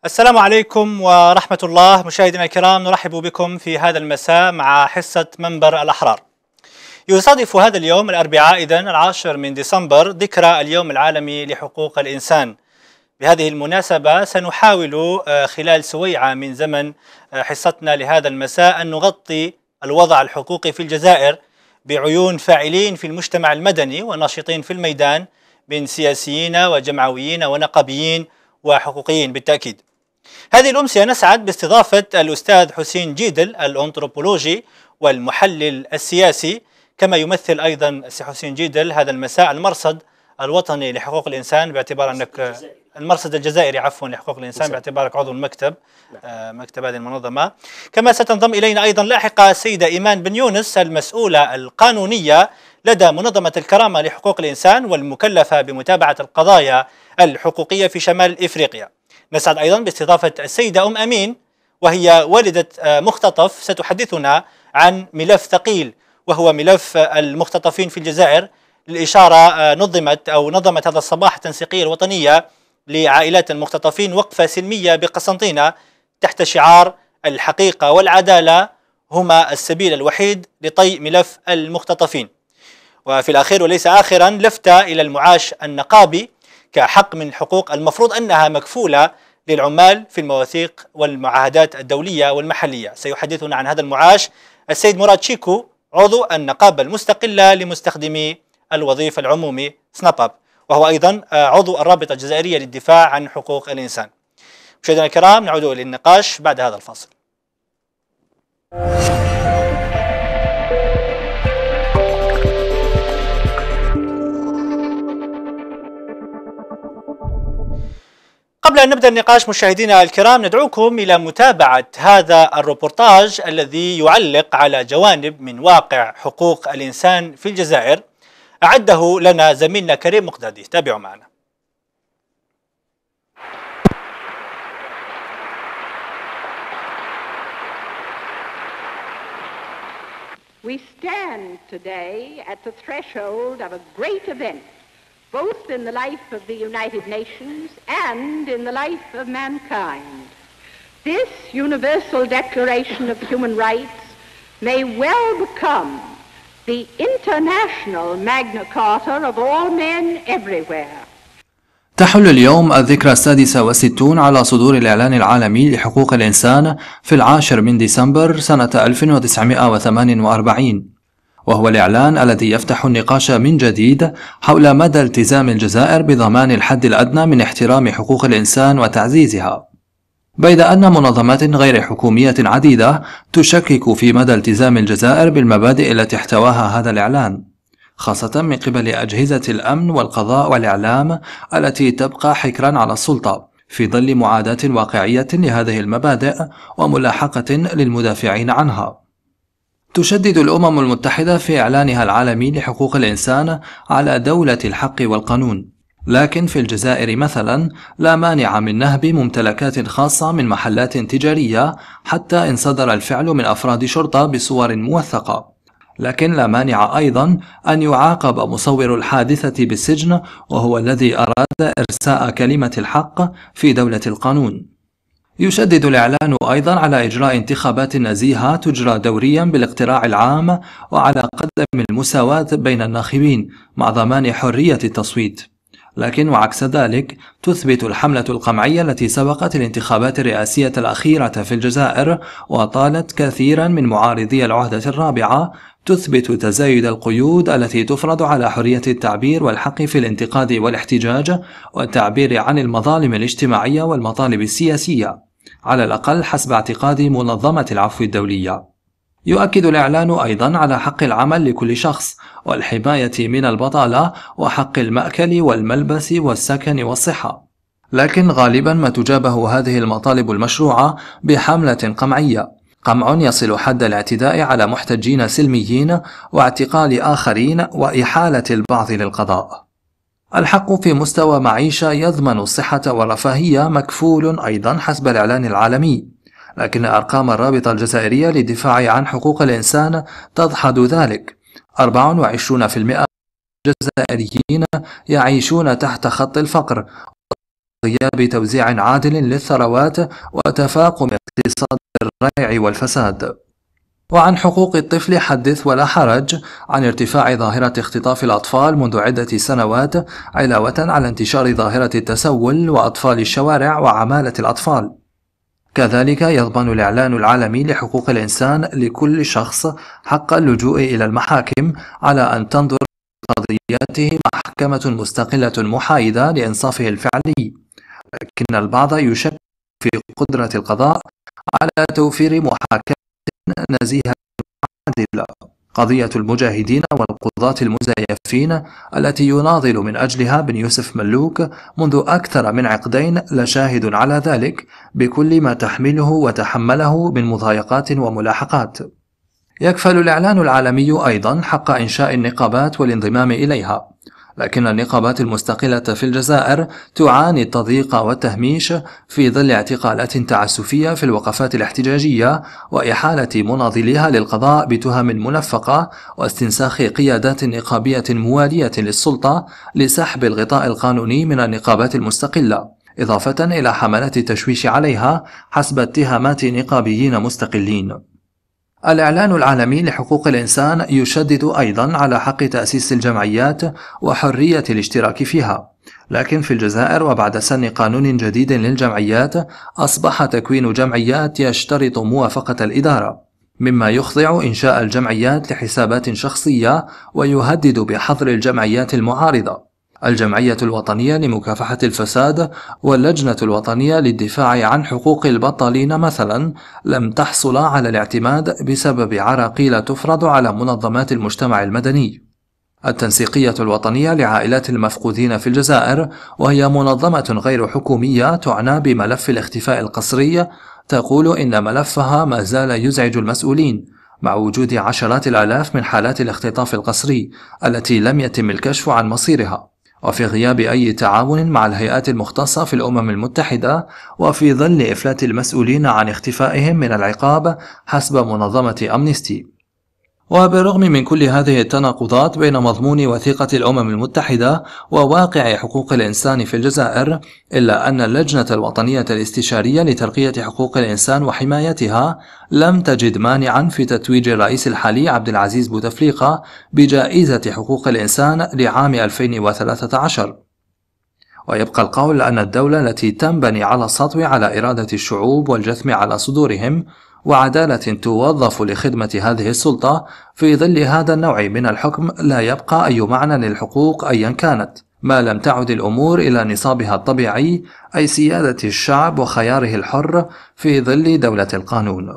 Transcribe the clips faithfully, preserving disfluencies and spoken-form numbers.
السلام عليكم ورحمة الله. مشاهدينا الكرام، نرحب بكم في هذا المساء مع حصة منبر الأحرار. يصادف هذا اليوم الأربعاء إذن العاشر من ديسمبر ذكرى اليوم العالمي لحقوق الإنسان. بهذه المناسبة سنحاول خلال سويعة من زمن حصتنا لهذا المساء أن نغطي الوضع الحقوقي في الجزائر بعيون فاعلين في المجتمع المدني وناشطين في الميدان من سياسيين وجمعويين ونقابيين وحقوقيين بالتأكيد. هذه الأمسية نسعد باستضافة الأستاذ حسين جيدل الأنثروبولوجي والمحلل السياسي، كما يمثل أيضا السي حسين جيدل هذا المساء المرصد الوطني لحقوق الإنسان، باعتبار أنك المرصد الجزائري عفوا لحقوق الإنسان باعتبارك عضو المكتب آه مكتب هذه المنظمة. كما ستنضم إلينا أيضا لاحقا السيدة إيمان بن يونس المسؤولة القانونية لدى منظمة الكرامة لحقوق الإنسان والمكلفة بمتابعة القضايا الحقوقية في شمال إفريقيا. نسعد أيضا باستضافة السيدة أم أمين، وهي والدة مختطف، ستحدثنا عن ملف ثقيل وهو ملف المختطفين في الجزائر. للإشارة نظمت أو نظمت هذا الصباح التنسيقية الوطنية لعائلات المختطفين وقفة سلمية بقسنطينة تحت شعار الحقيقة والعدالة هما السبيل الوحيد لطي ملف المختطفين. وفي الأخير وليس آخرا لفتة إلى المعاش النقابي كحق من الحقوق المفروض أنها مكفولة للعمال في المواثيق والمعاهدات الدولية والمحلية. سيحدثنا عن هذا المعاش السيد مراد شيكو، عضو النقابة المستقلة لمستخدمي الوظيفة العمومي سناباب، وهو أيضا عضو الرابطة الجزائرية للدفاع عن حقوق الإنسان. مشاهدينا الكرام، نعود إلى النقاش بعد هذا الفاصل. قبل أن نبدأ النقاش مشاهدينا الكرام، ندعوكم إلى متابعة هذا الروبورتاج الذي يعلق على جوانب من واقع حقوق الإنسان في الجزائر. أعده لنا زميلنا كريم مقدادي، تابعوا معنا. We stand today at the threshold of a great event, both in the life of the United Nations and in the life of mankind. This Universal Declaration of Human Rights may well become the international Magna Carta of all men everywhere. تحل اليوم الذكرى السادسة والستون على صدور الإعلان العالمي لحقوق الإنسان في العاشر من ديسمبر سنة ألف وتسعمائة وثمانية وأربعين، وهو الإعلان الذي يفتح النقاش من جديد حول مدى التزام الجزائر بضمان الحد الأدنى من احترام حقوق الإنسان وتعزيزها، بيد أن منظمات غير حكومية عديدة تشكك في مدى التزام الجزائر بالمبادئ التي احتواها هذا الإعلان، خاصة من قبل أجهزة الأمن والقضاء والإعلام التي تبقى حكرا على السلطة في ظل معاداة واقعية لهذه المبادئ وملاحقة للمدافعين عنها. تشدد الأمم المتحدة في إعلانها العالمي لحقوق الإنسان على دولة الحق والقانون، لكن في الجزائر مثلا لا مانع من نهب ممتلكات خاصة من محلات تجارية حتى إن صدر الفعل من أفراد شرطة بصور موثقة، لكن لا مانع أيضا أن يعاقب مصور الحادثة بالسجن وهو الذي أراد إرساء كلمة الحق في دولة القانون. يشدد الإعلان أيضا على إجراء انتخابات نزيهة تجرى دوريا بالاقتراع العام وعلى قدم المساواة بين الناخبين مع ضمان حرية التصويت، لكن وعكس ذلك تثبت الحملة القمعية التي سبقت الانتخابات الرئاسية الأخيرة في الجزائر وطالت كثيرا من معارضي العهدة الرابعة، تثبت تزايد القيود التي تفرض على حرية التعبير والحق في الانتقاد والاحتجاج والتعبير عن المظالم الاجتماعية والمطالب السياسية، على الأقل حسب اعتقاد منظمة العفو الدولية. يؤكد الإعلان أيضا على حق العمل لكل شخص والحماية من البطالة وحق المأكل والملبس والسكن والصحة، لكن غالبا ما تجابه هذه المطالب المشروعة بحملة قمعية، قمع يصل حد الاعتداء على محتجين سلميين واعتقال آخرين وإحالة البعض للقضاء. الحق في مستوى معيشة يضمن الصحة والرفاهية مكفول أيضا حسب الإعلان العالمي، لكن أرقام الرابطة الجزائرية للدفاع عن حقوق الإنسان تدحض ذلك. أربعة وعشرين بالمئة الجزائريين يعيشون تحت خط الفقر، غياب توزيع عادل للثروات وتفاقم اقتصاد الريع والفساد. وعن حقوق الطفل حدث ولا حرج، عن ارتفاع ظاهرة اختطاف الأطفال منذ عدة سنوات، علاوة على انتشار ظاهرة التسول وأطفال الشوارع وعمالة الأطفال. كذلك يضمن الإعلان العالمي لحقوق الإنسان لكل شخص حق اللجوء إلى المحاكم على أن تنظر قضياته محكمة مستقلة محايدة لإنصافه الفعلي، لكن البعض يشك في قدرة القضاء على توفير محاكمة نزيهة عادلة. قضية المجاهدين والقضاة المزيفين التي يناضل من أجلها بن يوسف ملوك منذ أكثر من عقدين لشاهد على ذلك، بكل ما تحمله وتحمله من مضايقات وملاحقات. يكفل الإعلان العالمي أيضا حق إنشاء النقابات والانضمام إليها، لكن النقابات المستقلة في الجزائر تعاني التضييق والتهميش في ظل اعتقالات تعسفية في الوقفات الاحتجاجية وإحالة مناضليها للقضاء بتهم منفقة واستنساخ قيادات نقابية موالية للسلطة لسحب الغطاء القانوني من النقابات المستقلة، إضافة إلى حملات التشويش عليها حسب اتهامات نقابيين مستقلين. الإعلان العالمي لحقوق الإنسان يشدد أيضا على حق تأسيس الجمعيات وحرية الاشتراك فيها، لكن في الجزائر وبعد سن قانون جديد للجمعيات أصبح تكوين جمعيات يشترط موافقة الإدارة، مما يخضع إنشاء الجمعيات لحسابات شخصية ويهدد بحظر الجمعيات المعارضة. الجمعية الوطنية لمكافحة الفساد واللجنة الوطنية للدفاع عن حقوق البطالين مثلا لم تحصل على الاعتماد بسبب عراقيل تفرض على منظمات المجتمع المدني. التنسيقية الوطنية لعائلات المفقودين في الجزائر، وهي منظمة غير حكومية تعنى بملف الاختفاء القسري، تقول إن ملفها ما زال يزعج المسؤولين مع وجود عشرات الآلاف من حالات الاختطاف القسري التي لم يتم الكشف عن مصيرها، وفي غياب أي تعاون مع الهيئات المختصة في الأمم المتحدة، وفي ظل إفلات المسؤولين عن اختفائهم من العقاب حسب منظمة أمنستي. وبالرغم من كل هذه التناقضات بين مضمون وثيقة الأمم المتحدة وواقع حقوق الإنسان في الجزائر، إلا أن اللجنة الوطنية الاستشارية لترقية حقوق الإنسان وحمايتها لم تجد مانعا في تتويج الرئيس الحالي عبد العزيز بوتفليقة بجائزة حقوق الإنسان لعام ألفين وثلاثة عشر. ويبقى القول أن الدولة التي تنبني على السطو على إرادة الشعوب والجثم على صدورهم وعدالة توظف لخدمة هذه السلطة في ظل هذا النوع من الحكم لا يبقى أي معنى للحقوق أيا كانت، ما لم تعد الأمور إلى نصابها الطبيعي، أي سيادة الشعب وخياره الحر في ظل دولة القانون.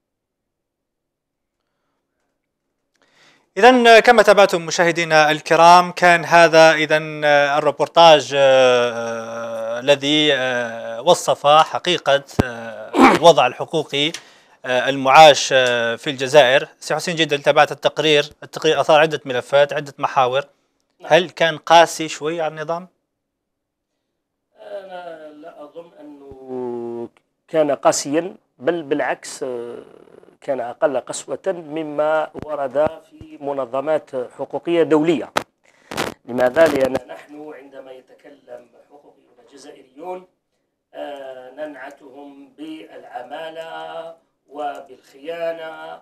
إذن كما تابعتم مشاهدينا الكرام، كان هذا إذن الربورتاج الذي وصف حقيقة الوضع الحقوقي المعاش في الجزائر. سي حسين، جدا تابعت التقرير، التقرير أثار عدة ملفات، عدة محاور. هل كان قاسي شوي على النظام؟ أنا لا أظن أنه كان قاسيا، بل بالعكس كان أقل قسوة مما ورد في منظمات حقوقية دولية. لماذا؟ لأن نحن عندما يتكلم حقوقيون الجزائريون ننعتهم بالعمالة وبالخيانة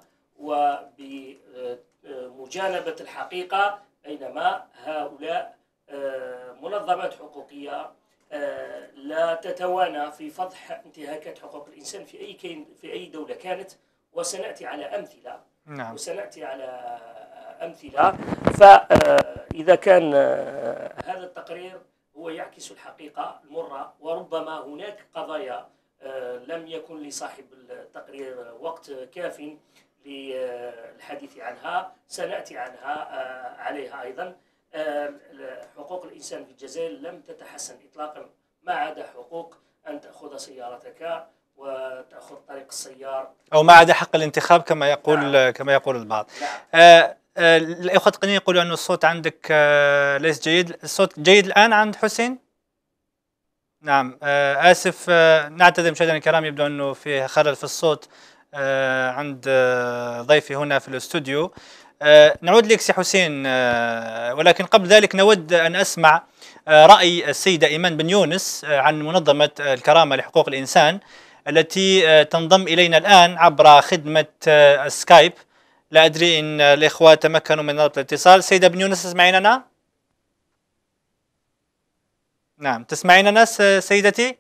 وبمجانبة الحقيقة، بينما هؤلاء منظمات حقوقية لا تتوانى في فضح انتهاكات حقوق الإنسان في أي كين في أي دولة كانت، وسنأتي على أمثلة. نعم. وسنأتي على أمثلة. فإذا كان هذا التقرير هو يعكس الحقيقة المرة، وربما هناك قضايا لم يكن لصاحب التقرير وقت كاف للحديث عنها، سنأتي عنها عليها أيضا. حقوق الإنسان في الجزائر لم تتحسن إطلاقا، ما عدا حقوق أن تأخذ سيارتك وتأخذ طريق السيار، أو ما عدا حق الانتخاب كما يقول نعم. كما يقول البعض. نعم. آه آه الإخوة التقنيين يقولوا أن الصوت عندك آه ليس جيد. الصوت جيد الآن عند حسين؟ نعم. آه آسف، آه نعتذر مشاهدينا الكرام، يبدو أنه في خلل في الصوت آه عند آه ضيفي هنا في الاستوديو. آه نعود لك سي حسين، آه ولكن قبل ذلك نود أن أسمع رأي السيدة إيمان بن يونس عن منظمة الكرامة لحقوق الإنسان التي تنضم إلينا الآن عبر خدمة سكايب. لا أدري إن الإخوة تمكنوا من ربط الاتصال. سيدة بن يونس تسمعيننا؟ نعم تسمعيننا سيدتي؟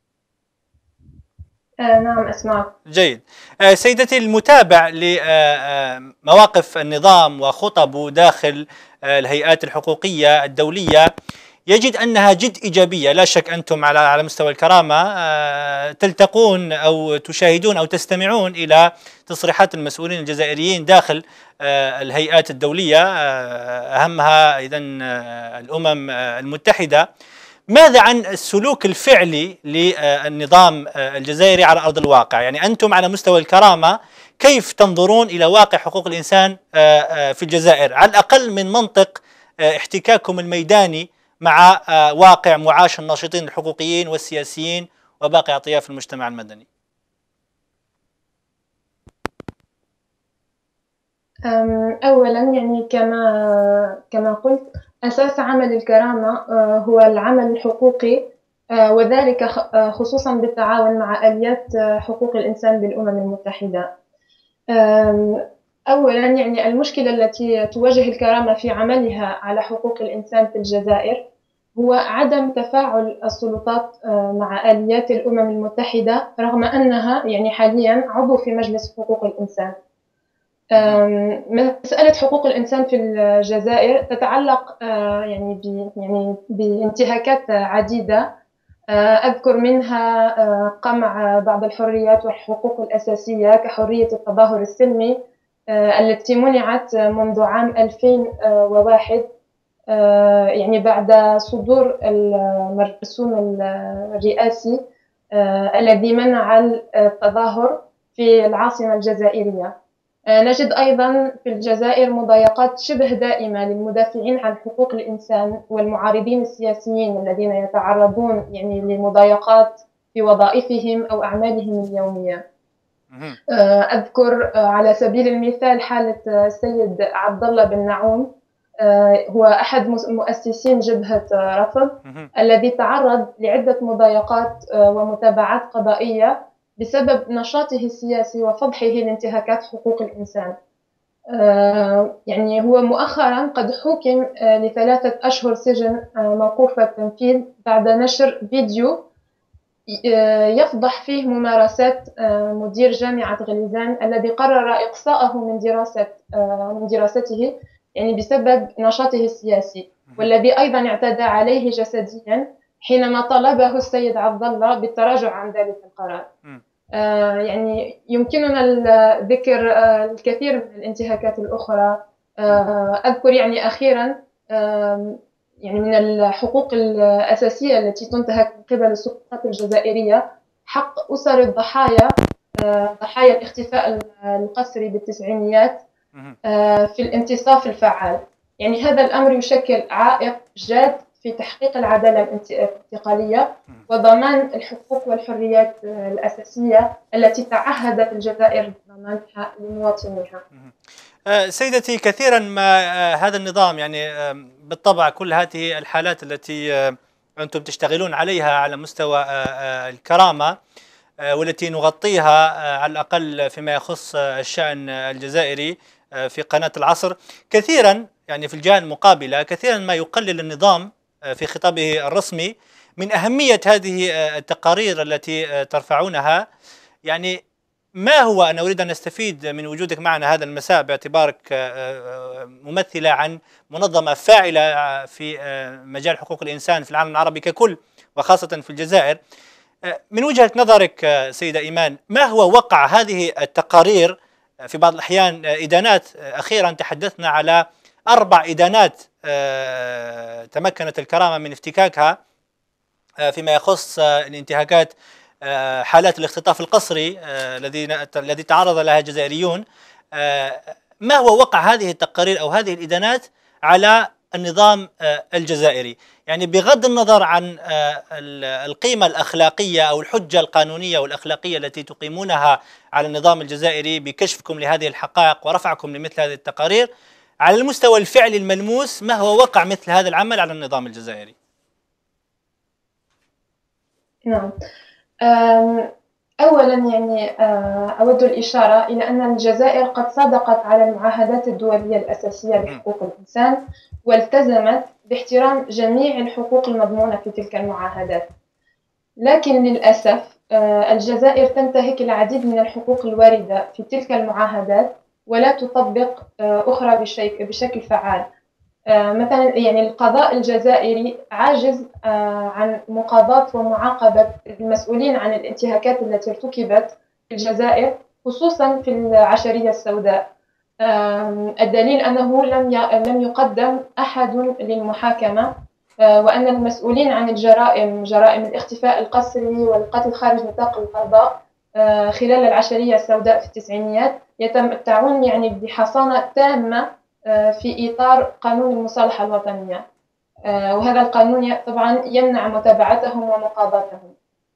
آه نعم أسمعك. جيد. آه سيدتي، المتابع لمواقف النظام وخطبه داخل آه الهيئات الحقوقية الدولية يجد أنها جد إيجابية. لا شك أنتم على على مستوى الكرامة آه تلتقون أو تشاهدون أو تستمعون إلى تصريحات المسؤولين الجزائريين داخل آه الهيئات الدولية، آه أهمها إذن آه الأمم آه المتحدة. ماذا عن السلوك الفعلي للنظام الجزائري على أرض الواقع؟ يعني أنتم على مستوى الكرامة كيف تنظرون إلى واقع حقوق الإنسان في الجزائر، على الأقل من منطق احتكاككم الميداني مع واقع معاش الناشطين الحقوقيين والسياسيين وباقي أطياف المجتمع المدني؟ أولا يعني كما كما قلت، أساس عمل الكرامة هو العمل الحقوقي، وذلك خصوصا بالتعاون مع آليات حقوق الإنسان بالأمم المتحدة. أولا يعني المشكلة التي تواجه الكرامة في عملها على حقوق الإنسان في الجزائر هو عدم تفاعل السلطات مع آليات الأمم المتحدة، رغم أنها يعني حاليا عضو في مجلس حقوق الإنسان. مسألة حقوق الإنسان في الجزائر تتعلق يعني يعني بانتهاكات عديدة، أذكر منها قمع بعض الحريات والحقوق الأساسية كحرية التظاهر السلمي التي منعت منذ عام ألفين وواحد، يعني بعد صدور المرسوم الرئاسي الذي منع التظاهر في العاصمة الجزائرية. نجد أيضا في الجزائر مضايقات شبه دائمة للمدافعين عن حقوق الإنسان والمعارضين السياسيين الذين يتعرضون يعني لمضايقات في وظائفهم أو أعمالهم اليومية. أذكر على سبيل المثال حالة السيد عبد الله بن نعوم، هو أحد مؤسسين جبهة رفض الذي تعرض لعدة مضايقات ومتابعات قضائية بسبب نشاطه السياسي وفضحه لانتهاكات حقوق الإنسان. يعني هو مؤخرا قد حكم لثلاثة أشهر سجن موقوف التنفيذ بعد نشر فيديو يفضح فيه ممارسات مدير جامعة غليزان الذي قرر إقصاءه من دراسة من دراسته يعني بسبب نشاطه السياسي، والذي أيضا اعتدى عليه جسديا حينما طلبه السيد عبد الله بالتراجع عن ذلك القرار. آه يعني يمكننا ذكر آه الكثير من الانتهاكات الأخرى. آه أذكر يعني أخيرا آه يعني من الحقوق الأساسية التي تنتهك من قبل السلطات الجزائرية حق أسر الضحايا، آه ضحايا الاختفاء القسري بالتسعينيات آه في الانتصاف الفعال. يعني هذا الأمر يشكل عائق جاد في تحقيق العدالة الانتقالية وضمان الحقوق والحريات الأساسية التي تعهدت الجزائر بضمانها لمواطنيها. سيدتي، كثيرا ما هذا النظام يعني بالطبع كل هذه الحالات التي أنتم تشتغلون عليها على مستوى الكرامة والتي نغطيها على الأقل فيما يخص الشأن الجزائري في قناة العصر، كثيرا يعني في الجهة المقابلة كثيرا ما يقلل النظام في خطابه الرسمي من أهمية هذه التقارير التي ترفعونها. يعني ما هو، أنا أريد أن أستفيد من وجودك معنا هذا المساء باعتبارك ممثلة عن منظمة فاعلة في مجال حقوق الإنسان في العالم العربي ككل وخاصة في الجزائر. من وجهة نظرك سيدة إيمان، ما هو وقع هذه التقارير في بعض الأحيان إدانات؟ أخيرا تحدثنا على أربع إدانات تمكنت الكرامة من افتكاكها فيما يخص الانتهاكات حالات الاختطاف القسري الذي تعرض لها الجزائريون. ما هو وقع هذه التقارير أو هذه الإدانات على النظام الجزائري؟ يعني بغض النظر عن القيمة الأخلاقية أو الحجة القانونية والأخلاقية التي تقيمونها على النظام الجزائري بكشفكم لهذه الحقائق ورفعكم لمثل هذه التقارير، على المستوى الفعلي الملموس ما هو وقع مثل هذا العمل على النظام الجزائري؟ نعم. أولا يعني أود الإشارة إلى أن الجزائر قد صادقت على المعاهدات الدولية الأساسية لحقوق الإنسان والتزمت باحترام جميع الحقوق المضمونة في تلك المعاهدات، لكن للأسف الجزائر تنتهك العديد من الحقوق الواردة في تلك المعاهدات ولا تطبق أخرى بشكل فعال. مثلا يعني القضاء الجزائري عاجز عن مقاضاة ومعاقبة المسؤولين عن الانتهاكات التي ارتكبت في الجزائر خصوصا في العشرية السوداء. الدليل أنه لم لم يقدم أحد للمحاكمة، وأن المسؤولين عن الجرائم جرائم الاختفاء القسري والقتل خارج نطاق القضاء خلال العشرية السوداء في التسعينيات يتمتعون يعني بحصانة تامة في إطار قانون المصالحة الوطنية، وهذا القانون طبعا يمنع متابعتهم ومقاضاتهم.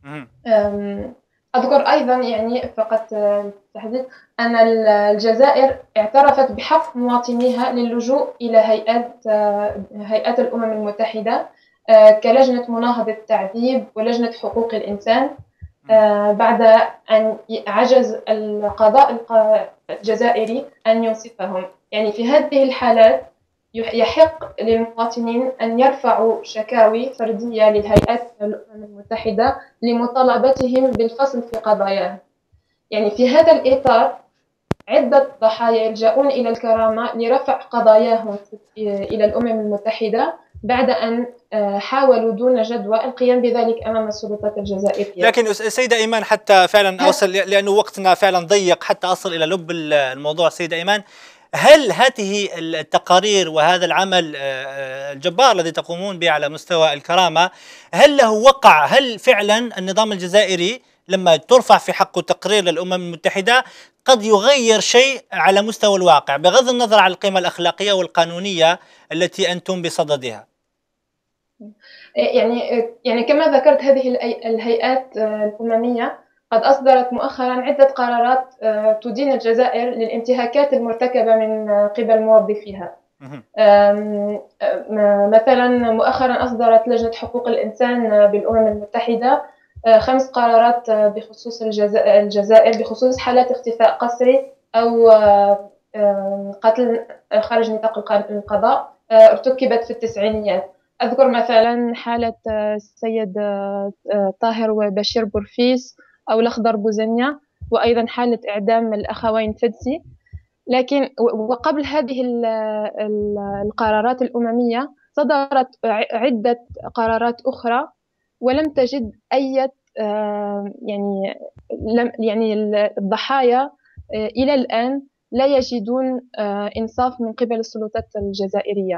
أذكر أيضا يعني فقط تحديد أن الجزائر اعترفت بحق مواطنيها للجوء إلى هيئات هيئات الأمم المتحدة كلجنة مناهضة التعذيب ولجنة حقوق الإنسان بعد أن عجز القضاء الجزائري أن ينصفهم. يعني في هذه الحالات يحق للمواطنين أن يرفعوا شكاوي فردية للهيئات الأمم المتحدة لمطالبتهم بالفصل في قضاياهم. يعني في هذا الإطار عدة ضحايا يلجؤون إلى الكرامة لرفع قضاياهم إلى الأمم المتحدة بعد أن حاولوا دون جدوى القيام بذلك أمام السلطات الجزائرية. لكن سيدة إيمان حتى فعلا أوصل، لأنه وقتنا فعلا ضيق حتى أصل إلى لب الموضوع، سيدة إيمان، هل هذه التقارير وهذا العمل الجبار الذي تقومون به على مستوى الكرامة هل له وقع؟ هل فعلا النظام الجزائري لما ترفع في حقه تقرير للأمم المتحدة قد يغير شيء على مستوى الواقع بغض النظر عن القيمة الأخلاقية والقانونية التي أنتم بصددها؟ يعني يعني كما ذكرت هذه الهيئات الأممية قد أصدرت مؤخرا عدة قرارات تدين الجزائر للانتهاكات المرتكبة من قبل موظفيها. مثلا مؤخرا أصدرت لجنة حقوق الإنسان بالأمم المتحدة خمس قرارات بخصوص الجزائر بخصوص حالات اختفاء قسري أو قتل خارج نطاق القضاء ارتكبت في التسعينيات. أذكر مثلا حالة السيد طاهر وبشير بورفيس أو الأخضر بوزنيا، وأيضا حالة إعدام الأخوين فدسي. لكن وقبل هذه القرارات الأممية صدرت عدة قرارات أخرى ولم تجد أي يعني لم يعني الضحايا إلى الآن لا يجدون إنصاف من قبل السلطات الجزائرية.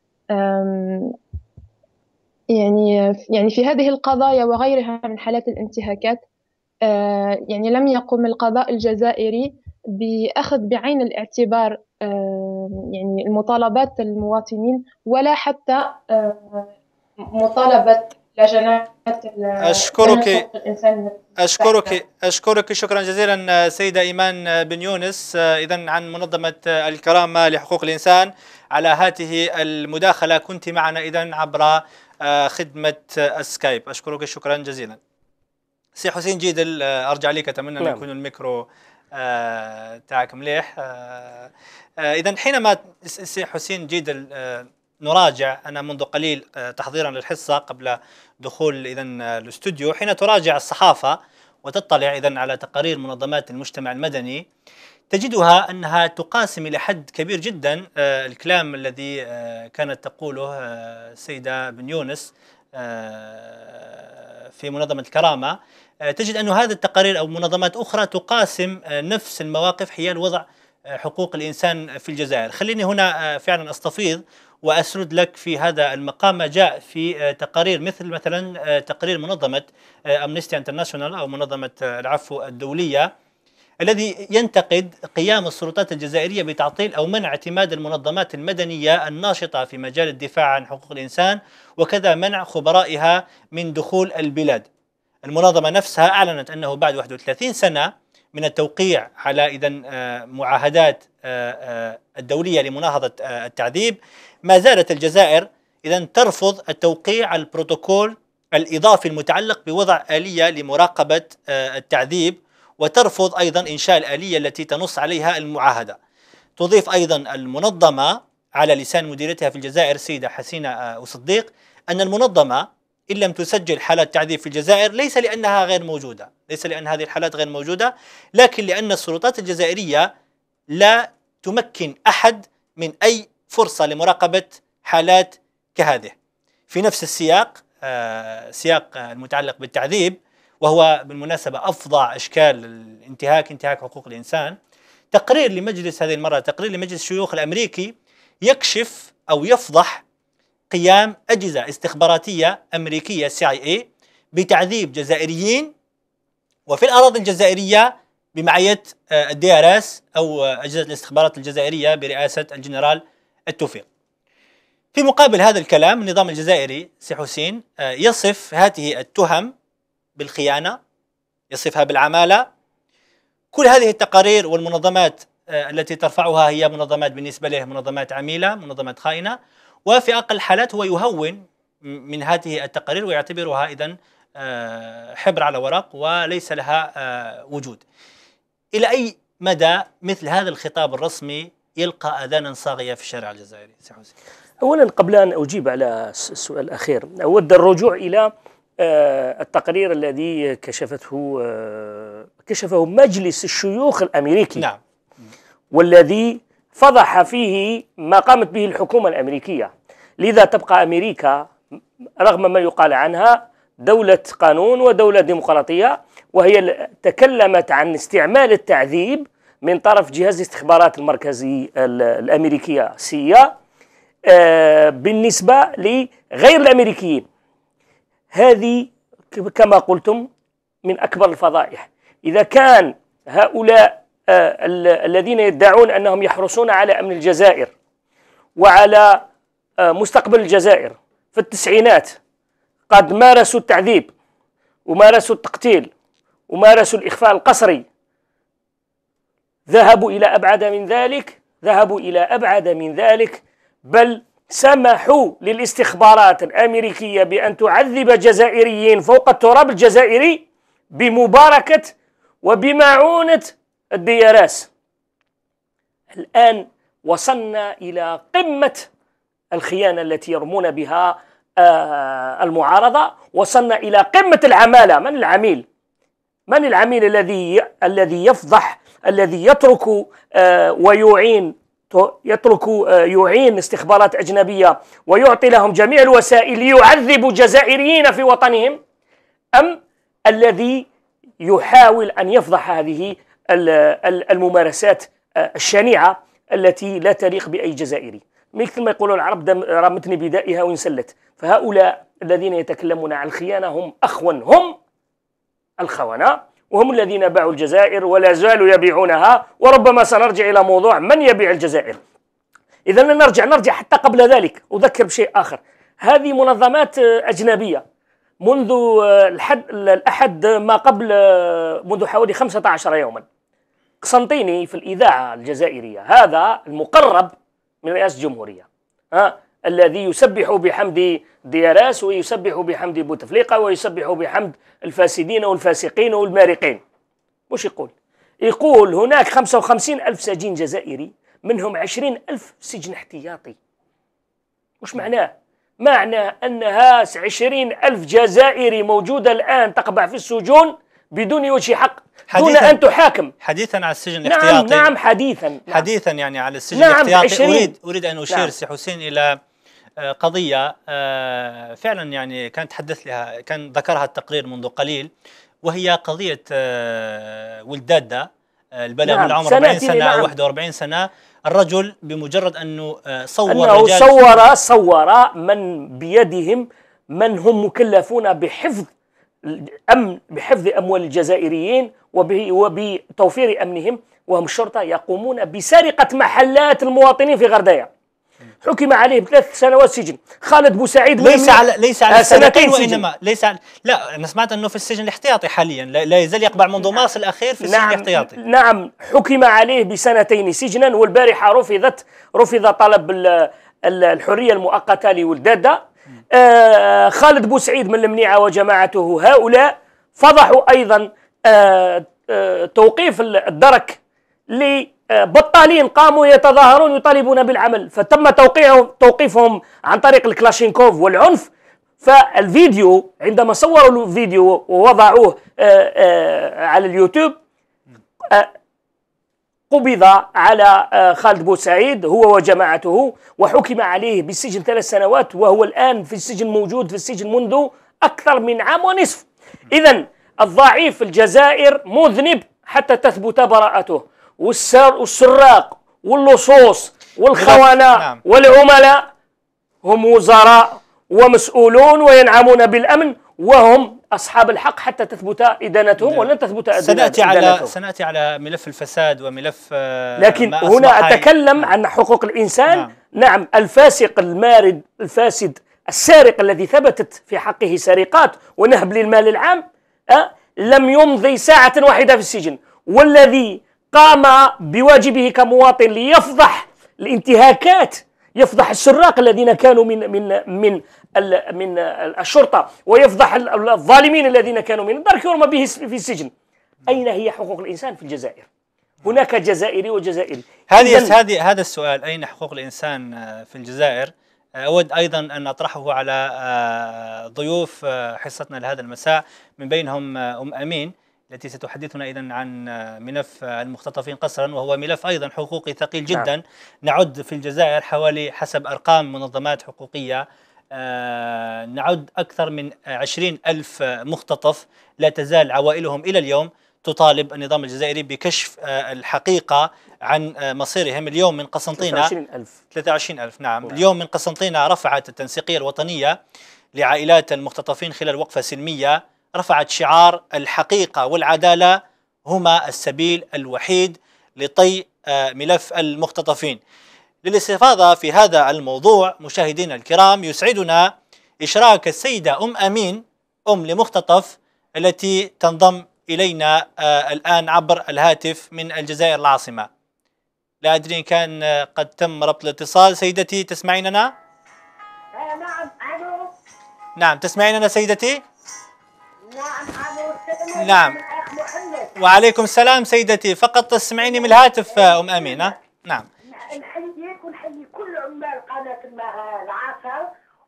يعني يعني في هذه القضايا وغيرها من حالات الانتهاكات يعني لم يقم القضاء الجزائري بأخذ بعين الاعتبار يعني المطالبات المواطنين ولا حتى مطالبة لجنات أشكرك أشكرك أشكرك شكرا جزيلا سيدة إيمان بن يونس إذن عن منظمة الكرامة لحقوق الإنسان على هذه المداخلة. كنت معنا إذن عبر خدمة سكايب. أشكرك شكرا جزيلا. سي حسين جيدل أرجع لك، أتمنى أن يكون الميكرو تاعك مليح. إذن حينما سي حسين جيدل نراجع، أنا منذ قليل تحضيرا للحصة قبل دخول إذن الاستوديو، حين تراجع الصحافة وتطلع إذن على تقارير منظمات المجتمع المدني تجدها أنها تقاسم إلى حد كبير جدا الكلام الذي كانت تقوله السيدة بن يونس في منظمة الكرامة. تجد أن هذه التقارير أو منظمات أخرى تقاسم نفس المواقف حيال وضع حقوق الإنسان في الجزائر. خليني هنا فعلا أستفيض وأسرد لك في هذا المقام ما جاء في تقارير مثل مثلا تقرير منظمة أمنستي انترناشونال أو منظمة العفو الدولية، الذي ينتقد قيام السلطات الجزائرية بتعطيل أو منع اعتماد المنظمات المدنية الناشطة في مجال الدفاع عن حقوق الإنسان، وكذا منع خبرائها من دخول البلاد. المنظمة نفسها أعلنت أنه بعد واحد وثلاثين سنة من التوقيع على إذن معاهدات الدولية لمناهضة التعذيب ما زالت الجزائر إذن ترفض التوقيع على البروتوكول الإضافي المتعلق بوضع آلية لمراقبة التعذيب، وترفض أيضا إنشاء الآلية التي تنص عليها المعاهدة. تضيف أيضا المنظمة على لسان مديرتها في الجزائر السيدة حسينة وصديق أن المنظمة إن لم تسجل حالات تعذيب في الجزائر ليس لأنها غير موجودة، ليس لأن هذه الحالات غير موجودة، لكن لأن السلطات الجزائرية لا تمكن أحد من أي فرصة لمراقبة حالات كهذه. في نفس السياق، آه سياق المتعلق بالتعذيب، وهو بالمناسبة أفظع أشكال الانتهاك، انتهاك حقوق الإنسان، تقرير لمجلس هذه المرة تقرير لمجلس الشيوخ الأمريكي يكشف أو يفضح قيام أجهزة استخباراتية أمريكية سي آي إيه بتعذيب جزائريين وفي الأراضي الجزائرية بمعية الدي ار اس أو أجهزة الاستخبارات الجزائرية برئاسة الجنرال التوفيق. في مقابل هذا الكلام النظام الجزائري سي حسين يصف هذه التهم بالخيانة، يصفها بالعمالة. كل هذه التقارير والمنظمات التي ترفعها هي منظمات بالنسبة له منظمات عميلة، منظمات خائنة، وفي أقل الحالات هو يهون من هذه التقارير ويعتبرها إذن حبر على ورق وليس لها وجود. إلى أي مدى مثل هذا الخطاب الرسمي يلقى أذانا صاغية في الشارع الجزائري؟ سي حسين. أولا قبل أن أجيب على السؤال الأخير أود الرجوع إلى التقرير الذي كشفته كشفه مجلس الشيوخ الأمريكي. نعم. والذي فضح فيه ما قامت به الحكومة الأمريكية. لذا تبقى أمريكا رغم ما يقال عنها دولة قانون ودولة ديمقراطية، وهي تكلمت عن استعمال التعذيب من طرف جهاز الاستخبارات المركزي الأمريكية سي بالنسبة لغير الأمريكيين. هذه كما قلتم من أكبر الفضائح. إذا كان هؤلاء الذين يدعون أنهم يحرصون على أمن الجزائر وعلى مستقبل الجزائر في التسعينات قد مارسوا التعذيب ومارسوا التقتيل ومارسوا الإخفاء القسري، ذهبوا إلى أبعد من ذلك ذهبوا إلى أبعد من ذلك بل سمحوا للاستخبارات الأمريكية بأن تعذب جزائريين فوق التراب الجزائري بمباركة وبمعونة الدي ار اس. الآن وصلنا إلى قمة الخيانة التي يرمون بها المعارضة، وصلنا إلى قمة العمالة. من العميل؟ من العميل الذي الذي يفضح، الذي يترك ويعين يترك يعين استخبارات أجنبية ويعطي لهم جميع الوسائل ليعذبوا جزائريين في وطنهم، أم الذي يحاول أن يفضح هذه الممارسات الشنيعة التي لا تليق بأي جزائري؟ مثل ما يقولون العرب رمتني بدائها وانسلت. فهؤلاء الذين يتكلمون عن الخيانة هم أخون، هم الخونة، وهم الذين باعوا الجزائر ولا زالوا يبيعونها، وربما سنرجع إلى موضوع من يبيع الجزائر. إذا نرجع نرجع حتى قبل ذلك أذكر بشيء آخر. هذه منظمات أجنبية منذ الحد الأحد ما قبل منذ حوالي خمسة عشر يوما. قسنطيني في الإذاعة الجزائرية، هذا المقرب من رئاسة الجمهورية، ها الذي يسبح بحمد دي ار اس ويسبح بحمد بوتفليقة ويسبح بحمد الفاسدين والفاسقين والمارقين. وش يقول؟ يقول هناك خمسة وخمسين ألف سجين جزائري، منهم عشرين ألف سجن احتياطي. وش معناه؟ معنى أنها عشرين ألف جزائري موجودة الآن تقبع في السجون بدون وجه حق، دون أن تحاكم. حديثا على السجن الاحتياطي. نعم نعم حديثا نعم. حديثا يعني على السجن نعم الاحتياطي. أريد أريد أن أشير نعم. سي حسين إلى قضية فعلا يعني كانت تحدث لها، كان ذكرها التقرير منذ قليل، وهي قضية ولدادة البلاغ نعم. من العمر أربعين سنة نعم. أو واحد وأربعين سنة. الرجل بمجرد أنه صور أنه رجال صور صور من بيدهم من هم مكلفون بحفظ أمن بحفظ أموال الجزائريين وبتوفير أمنهم، وهم الشرطة، يقومون بسرقة محلات المواطنين في غردايا. حكم عليه بثلاث سنوات سجن. خالد بوسعيد ليس على ليس على سنتين وإنما ليس على لا أنا سمعت أنه في السجن الاحتياطي حاليا، لا يزال يقبع منذ مارس الأخير في السجن نعم الاحتياطي. نعم حكم عليه بسنتين سجنا، والبارحة رفضت رفض طلب الحرية المؤقتة لولدادة. آه خالد بوسعيد من المنيعة وجماعته هؤلاء فضحوا أيضا آه آه توقيف الدرك لبطالين قاموا يتظاهرون يطالبون بالعمل، فتم توقيعهم توقيفهم عن طريق الكلاشينكوف والعنف. فالفيديو عندما صوروا الفيديو ووضعوه آه آه على اليوتيوب آه قبض على خالد بوسعيد هو وجماعته وحكم عليه بالسجن ثلاث سنوات، وهو الآن في السجن موجود في السجن منذ أكثر من عام ونصف. إذن الضعيف في الجزائر مذنب حتى تثبت براءته، والسراق واللصوص والخونة نعم. والعملاء هم وزراء ومسؤولون وينعمون بالأمن وهم أصحاب الحق حتى تثبت إدانتهم، ولن تثبت سنأتي على سنأتي على ملف الفساد وملف لكن هنا أتكلم عن حقوق الإنسان. نعم. نعم الفاسق المارد الفاسد السارق الذي ثبتت في حقه سرقات ونهب للمال العام أه؟ لم يمضي ساعة واحدة في السجن، والذي قام بواجبه كمواطن ليفضح الانتهاكات، يفضح السراق الذين كانوا من من من من الشرطة، ويفضح الظالمين الذين كانوا من الدار يرمى به في السجن. أين هي حقوق الإنسان في الجزائر؟ هناك جزائري وجزائري. هذه هذه هذا السؤال، أين حقوق الإنسان في الجزائر؟ أود أيضا أن أطرحه على ضيوف حصتنا لهذا المساء، من بينهم أم أمين التي ستحدثنا إذن عن ملف المختطفين قسرا، وهو ملف أيضا حقوقي ثقيل جدا. نعم. نعد في الجزائر حوالي حسب أرقام منظمات حقوقية آه نعد أكثر من عشرين ألف مختطف، لا تزال عوائلهم إلى اليوم تطالب النظام الجزائري بكشف آه الحقيقة عن آه مصيرهم. اليوم من قسنطينة ثلاثة وعشرين ألف. نعم. نعم اليوم من قسنطينة رفعت التنسيقية الوطنية لعائلات المختطفين خلال وقفة سلمية، رفعت شعار الحقيقة والعدالة هما السبيل الوحيد لطي آه ملف المختطفين. للاستفاضة في هذا الموضوع مشاهدينا الكرام، يسعدنا إشراك السيدة أم أمين أم لمختطف التي تنضم إلينا آه الآن عبر الهاتف من الجزائر العاصمة. لا أدري إن كان آه قد تم ربط الاتصال. سيدتي تسمعيننا؟ نعم. ألو. نعم تسمعيننا سيدتي؟ نعم. نعم. وعليكم السلام سيدتي، فقط تسمعيني من الهاتف أم أمين. نعم. نحييك ونحيي كل عمال قناة العصر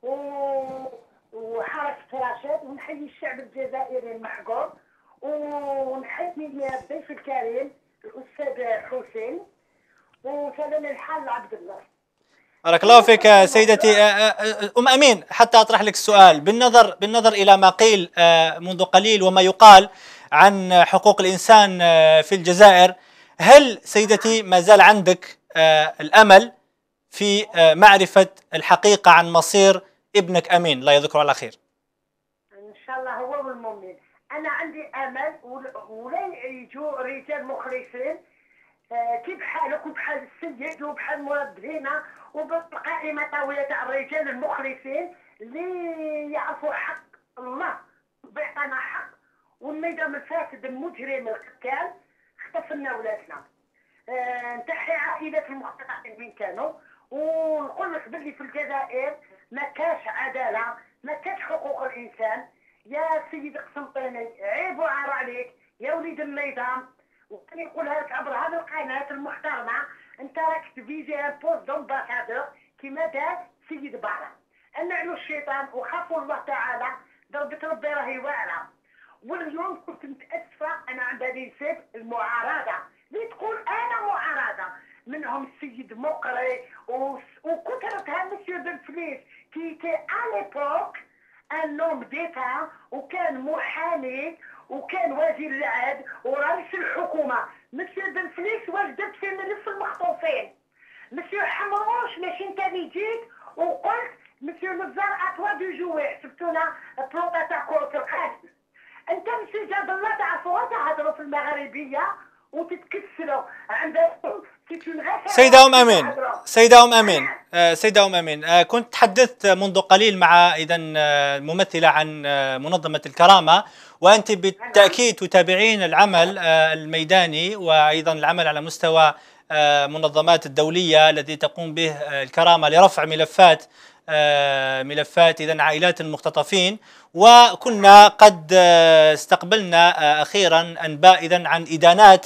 وحرس فراشات، ونحيي الشعب الجزائري المحقور، ونحيي الضيف الكريم الأستاذ حسين، وسلام الحال عبد الله. بارك الله فيك سيدتي. أم أمين، حتى أطرح لك السؤال بالنظر بالنظر إلى ما قيل منذ قليل وما يقال عن حقوق الإنسان في الجزائر، هل سيدتي ما زال عندك الأمل في معرفة الحقيقة عن مصير ابنك أمين الله يذكره على خير؟ إن شاء الله هو والمؤمن. أنا عندي أمل، ولن يجوا رجال مخلصين كي بحالك وبحال السيد وبحال موظفينا وبالقائمة طويلة تاع الرجال المخلصين اللي يعرفوا حق الله بيعطينا حق، والنظام الفاسد المجرم القتال خطف لنا ولادنا. أه نتحي عائلة المختطفين وين كانوا، ونقول لك باللي في الجزائر ما كاش عدالة، ما كاش حقوق الإنسان. يا سيدي قسنطيني عيب وعار عليك يا وليد النظام، وكان يقولها لك عبر هذه القناة المحترمة، انت راك تفيزي ان بوست دامباسادور كيما دار سيد بارا. انعلوا الشيطان وخافوا الله تعالى، ضربة ربي راهي واعرة. واليوم كنت متأسفة أنا عند بالي نسيب المعارضة اللي تقول أنا معارضة، منهم السيد مقري وكثرتها مسيو دنفليس كي كي أليبوك ان نوم ديتا، وكان محامي وكان وزير العدل ورئيس الحكومة. مسيو دنفليس واش درت في ملف المخطوفين؟ مسيو حمروش ماشي انت اللي جيت وقلت مسيو نزار اتوا دو جوي حسبتونا بلوطة تاع كرة القدم. انت مسيو جاب الله تعرفوها تهضروا في المغربية وتتكسروا عندكم. سيدة أم أمين، سيدة أم أمين، آه سيدة أم أمين، آه كنت تحدثت منذ قليل مع إذا آه ممثلة عن آه منظمة الكرامة، وأنت بالتأكيد تتابعين العمل آه الميداني وأيضا العمل على مستوى آه منظمات الدولية التي تقوم به آه الكرامة لرفع ملفات ملفات إذن عائلات المختطفين، وكنا قد استقبلنا أخيرا أنباء إذن عن إدانات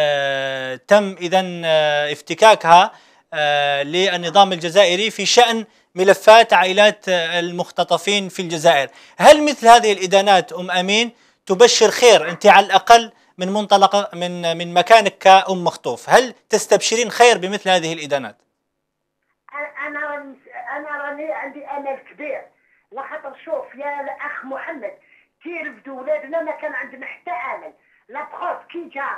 تم إذن افتكاكها للنظام الجزائري في شأن ملفات عائلات المختطفين في الجزائر. هل مثل هذه الإدانات أم أمين تبشر خير؟ أنت على الأقل من منطلق من من مكانك كأم مخطوف، هل تستبشرين خير بمثل هذه الإدانات؟ أنا أنا راني عندي أمل كبير، لخاطر شوف يا الأخ محمد كي رفدوا ولادنا ما كان عندنا حتى أمل. لا بروف كي جا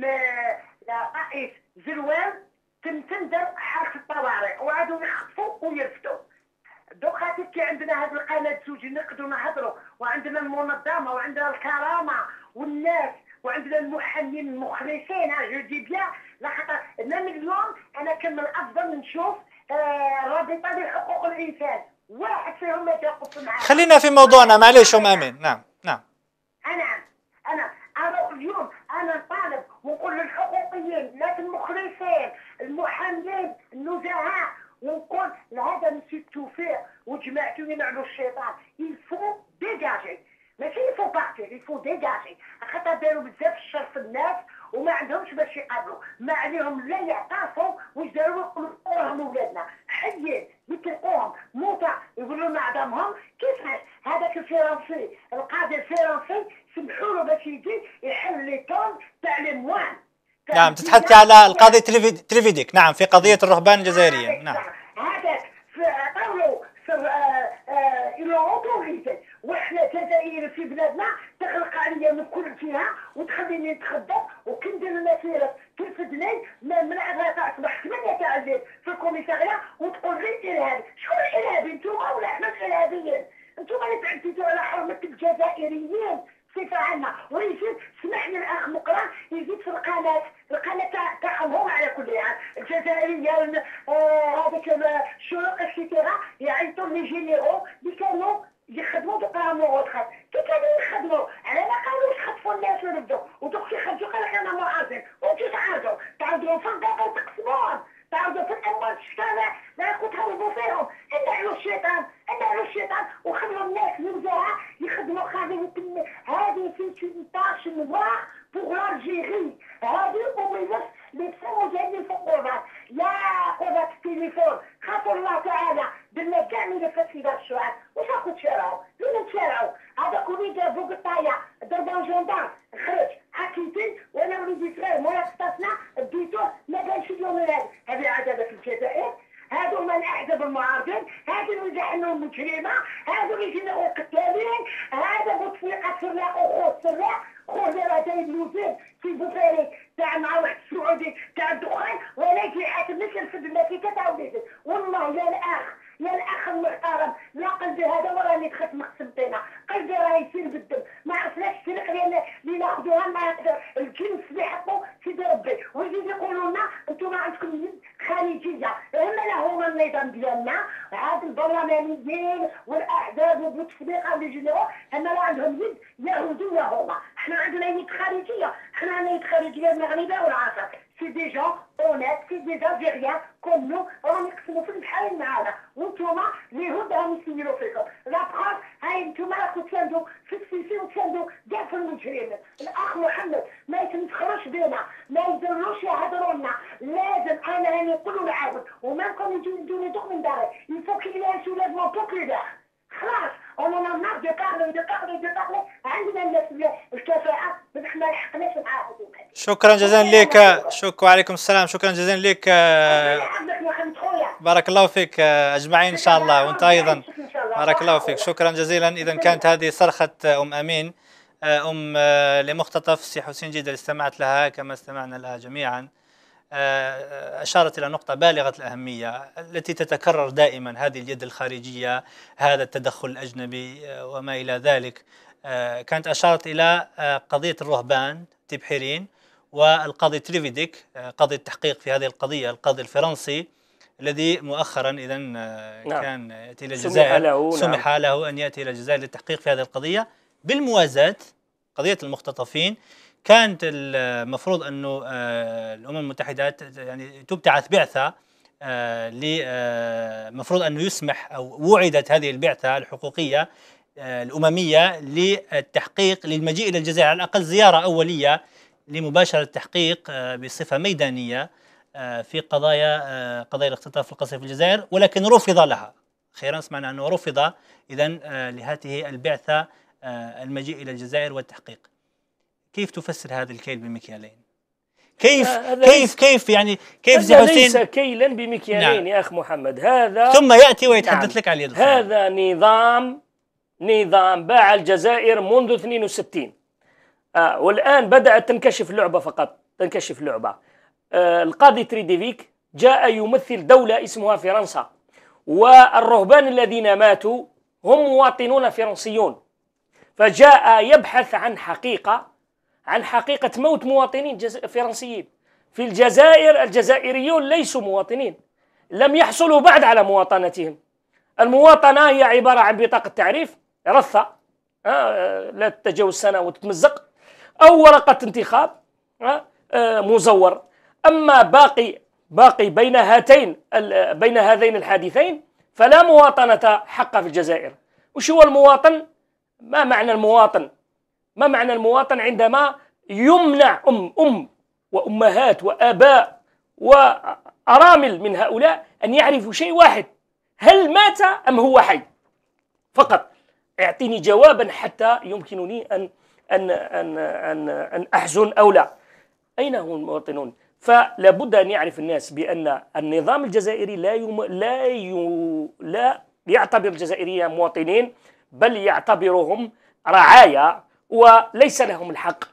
رئيس زروان تندر حالة الطوارئ وعادوا يخطفوا ويرفدوا. دوكا كي عندنا هذه القناه زوج نقدروا نهضروا، وعندنا المنظمه وعندنا الكرامه والناس وعندنا المحامين المخلصين. جو دي بيان لخاطر انا من اليوم انا كان من الافضل نشوف آه رابطه لحقوق الانسان واحد فيهم ما يقف معاه. خلينا في موضوعنا معليش ام امين. نعم نعم انا انا انا اليوم انا طالب ونقول للحقوقيين الناس المخلصين المحامين النزهاء ونقول لهذا مسيو توفيق وجماعته ينعلوا الشيطان يفو ديجاجي، ماشي يفو بارتي يفو ديجاجي، خاطر داروا بزاف الشر في الناس وما عندهمش باش يقابلوا، ما عليهم لا يعترفوا واش داروا يقولوا راهم ولادنا حيين يطلقوهم موتى يقولوا لنا عدمهم. كيفاش هذاك الفرنسي القاضي الفرنسي سمحوا له باش يجي يحل لي كون تاع الاموال. نعم تتحدثي على القاضي تريفيديك. نعم في قضية الرهبان الجزائريين. نعم هذاك قالوا إلى أوتوريتي وإحنا جزائريين في بلادنا تغلق عليا من كل جهة وتخليني نتخدم وكندير المسيرة ترفدني من عشرة أصبح ثمانية تاع الليل في الكوميسارية وتقول لي إرهابي. شكون الإرهابي؟ أنتوما ولا إحنا الإرهابيين؟ أنتوما اللي تعتدوا على حرمة الجزائريين صفة عامة. ويزيد سمح لي الأخ مقران يزيد في القناة القناة تاعهم هم على كل حال الجزائريين هذاك الشروق اكسيتيرا يعيطوا لي جينيرو اللي كانوا يخدموا بقرامو وتخد كي كانوا يخدموا على ما قالوش خطفوا الناس ونبدوا ودوك يخرجوا قال لك انا معارضين وانتو تعارضوا تعارضوا في الدقه وتقسموهم تعارضوا في الاموال في الشارع لا تهربوا فيهم. ادعوا الشيطان ادعوا الشيطان وخلوا الناس نزاهه يخدموا خادم هذه في تاش نوار بوغ لالجيري. هذه أميزة لتفوز هذه الفقورات يا قوة التليفون خاطر الله تعالى درنا كاع ملفات في دار الشعب. واش راكم تشارعوا؟ لين تشارعوا؟ هذاك وليد فوق الطاية ضربان جندار خرج حكيتي وانا وليدي صغير مولا قطاسنا بديتوه ما كانش اليوم هذا. هذه عداله في الجزائر. هذو من الاحزاب المعارضين، هذو اللي يحنوا المجرمه، هذو اللي يجينا القتالين، هذا بوتفليقه سراء وخوض سراء خوض اللي راه جايب لوزين في بوفاري تاع مع واحد السعودي تاع الدخان ولا يجي حاكم مثل في الملكيه تاع وليدي. والله يا الاخ يا الاخ المحترم لا قلبي هذا وراني دخلت مقسمتنا قلبي راه يسير بالدم ما عرفناش السرق اللي ناخذوها ما يقدر الجنس اللي حطوا في ربي ويجي يقولوا لنا انتم عندكم يد خارجيه. اما هما النظام ديالنا عاد البرلمانيين والاحزاب والمتفقين اللي جينيرو اما لا عندهم يد يهوديه هما. احنا عندنا يد خارجيه، احنا عندنا يد خارجيه المغربيه والعصر. سي دي جون اونيت سي دي زالجيريان كوم نو راهم يقسموا في البحرين معانا وانتوما اليهود راهم يسيروا فيكم. لا بخاف هاي انتوما راكم تساندوا في السيسي وتساندوا كاع في المجرمين. الاخ محمد ما يتمسخروش بينا ما يديروش يهضروا لنا. لازم انا راني نقولوا نعاود وما نكون يجوا يدوني دوك من داري يفو كي يلاسوا لازم بوكلي خلاص انا نار دي بارلي دي بارلي دي بارلي عندنا الناس الكفاءه بس احنا ما لحقناش معاهم. شكرا جزيلا لك. شكرا وعليكم السلام. شكرا جزيلا لك. بارك الله فيك اجمعين ان شاء الله وانت ايضا بارك الله فيك. شكرا جزيلا. اذا كانت هذه صرخه ام امين ام لمختطف سي حسين جيدة اللي استمعت لها كما استمعنا لها جميعا. أشارت إلى نقطة بالغة الأهمية التي تتكرر دائما، هذه اليد الخارجية، هذا التدخل الأجنبي وما إلى ذلك. كانت أشارت إلى قضية الرهبان تبحرين والقاضي تريفيديك قاضي التحقيق في هذه القضية، القاضي الفرنسي الذي مؤخرا إذا نعم. كان يأتي إلى الجزائر، له سمح نعم. له أن يأتي إلى الجزائر للتحقيق في هذه القضية. بالموازاة قضية المختطفين كانت المفروض أنه الأمم المتحدة يعني تبتعث بعثة المفروض أنه يسمح أو وعدت هذه البعثة الحقوقية الأممية للتحقيق للمجيء إلى الجزائر، على الأقل زيارة أولية لمباشرة التحقيق بصفة ميدانية في قضايا قضايا الاختطاف القسري في الجزائر، ولكن رفض لها. خيرا سمعنا أنه رفض إذن لهذه البعثة المجيء إلى الجزائر والتحقيق. كيف تفسر هذا الكيل بمكيالين؟ كيف كيف كيف يعني كيف زي حسين ليس كيلا بمكيالين؟ نعم. يا أخ محمد، هذا ثم يأتي ويتحدث نعم. لك عن اليد. هذا نظام نظام باع الجزائر منذ اثنين وستين، آه والآن بدأت تنكشف لعبة، فقط تنكشف لعبة. آه القاضي تريديفيك جاء يمثل دولة اسمها فرنسا، والرهبان الذين ماتوا هم مواطنون فرنسيون، فجاء يبحث عن حقيقة عن حقيقة موت مواطنين فرنسيين في الجزائر. الجزائريون ليسوا مواطنين، لم يحصلوا بعد على مواطنتهم. المواطنة هي عبارة عن بطاقة تعريف رثة آه لا تتجاوز سنة وتتمزق، أو ورقة انتخاب آه آه مزور. أما باقي باقي بين هاتين بين هذين الحادثين فلا مواطنة حق في الجزائر. وش هو المواطن؟ ما معنى المواطن؟ ما معنى المواطن عندما يمنع أم أم وأمهات وآباء وأرامل من هؤلاء أن يعرفوا شيء واحد: هل مات أم هو حي؟ فقط اعطيني جوابا حتى يمكنني أن أن أن أن, أن أحزن أو لا. أين هم المواطنون؟ فلا بد أن يعرف الناس بأن النظام الجزائري لا يم... لا ي... لا يعتبر الجزائريين مواطنين، بل يعتبرهم رعايا وليس لهم الحق،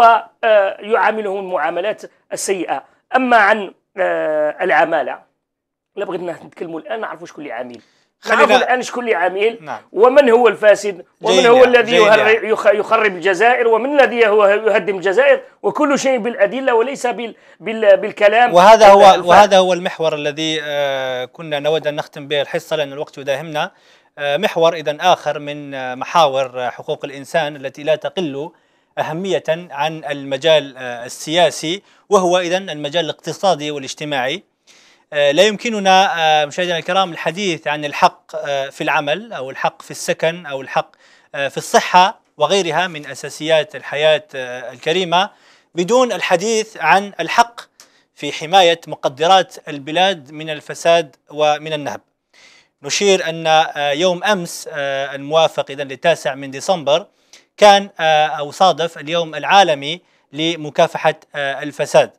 ويعاملهم المعاملات السيئة. أما عن العمالة، لا بغينا نتكلموا الآن نعرفوا شكون اللي عامل، نعرفوا الآن شكون اللي عامل. نعم. ومن هو الفاسد، ومن هو الذي يخرب الجزائر، ومن الذي هو يهدم الجزائر، وكل شيء بالأدلة وليس بال بال بالكلام. وهذا هو الفاسد. وهذا هو المحور الذي آه كنا نود أن نختم به الحصة لأن الوقت يداهمنا. آه محور إذن آخر من آه محاور حقوق الإنسان التي لا تقل أهمية عن المجال آه السياسي، وهو إذن المجال الاقتصادي والاجتماعي. لا يمكننا مشاهدينا الكرام الحديث عن الحق في العمل أو الحق في السكن أو الحق في الصحة وغيرها من أساسيات الحياة الكريمة بدون الحديث عن الحق في حماية مقدرات البلاد من الفساد ومن النهب. نشير أن يوم أمس الموافق إذن للتاسع من ديسمبر كان أو صادف اليوم العالمي لمكافحة الفساد.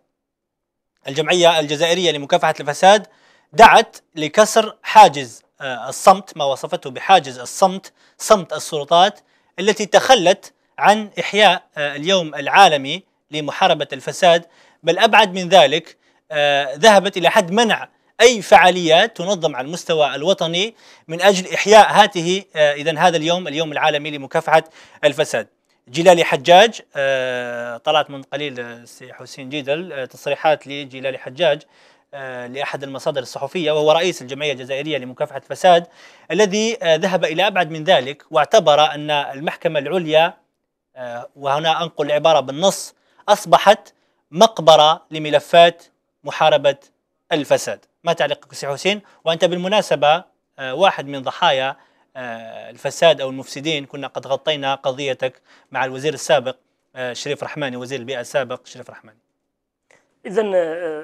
الجمعية الجزائرية لمكافحة الفساد دعت لكسر حاجز الصمت، ما وصفته بحاجز الصمت، صمت السلطات التي تخلت عن إحياء اليوم العالمي لمحاربة الفساد، بل أبعد من ذلك ذهبت إلى حد منع أي فعاليات تنظم على المستوى الوطني من أجل إحياء هاته إذن هذا اليوم اليوم العالمي لمكافحة الفساد. جلالي حجاج، آه طلعت من قليل سي حسين جيدل آه تصريحات لجلالي حجاج آه لأحد المصادر الصحفية، وهو رئيس الجمعية الجزائرية لمكافحة الفساد، الذي آه ذهب إلى أبعد من ذلك واعتبر أن المحكمة العليا، آه وهنا أنقل العبارة بالنص، أصبحت مقبرة لملفات محاربة الفساد. ما تعليقك سي حسين؟ وأنت بالمناسبة آه واحد من ضحايا الفساد أو المفسدين، كنا قد غطينا قضيتك مع الوزير السابق شريف رحماني، وزير البيئة السابق شريف رحماني. إذن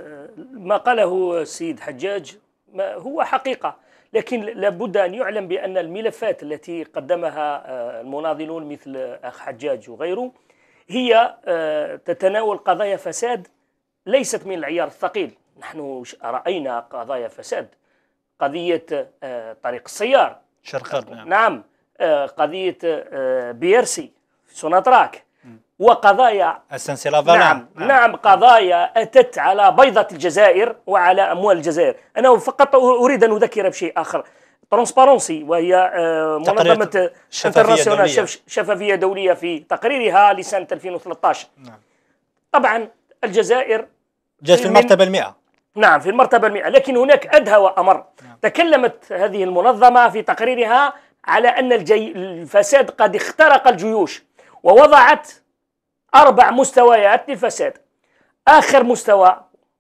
ما قاله السيد حجاج ما هو حقيقة، لكن لابد أن يعلم بأن الملفات التي قدمها المناضلون مثل أخ حجاج وغيره هي تتناول قضايا فساد ليست من العيار الثقيل. نحن رأينا قضايا فساد، قضية طريق السيار شرقر، نعم, نعم. قضية بيرسي سوناتراك، وقضايا السنسلافا، نعم, نعم نعم قضايا أتت على بيضة الجزائر وعلى أموال الجزائر. أنا فقط أريد أن أذكر بشيء آخر، ترانسبارنسي، وهي منظمة انترناسيونال شفافية دولية في تقريرها لسنة ألفين وثلاثة عشر. نعم. طبعا الجزائر جاءت في المرتبة المئة، نعم في المرتبة المئة، لكن هناك أدهى وأمر. نعم. تكلمت هذه المنظمة في تقريرها على أن الجي... الفساد قد اخترق الجيوش، ووضعت أربع مستويات للفساد. آخر مستوى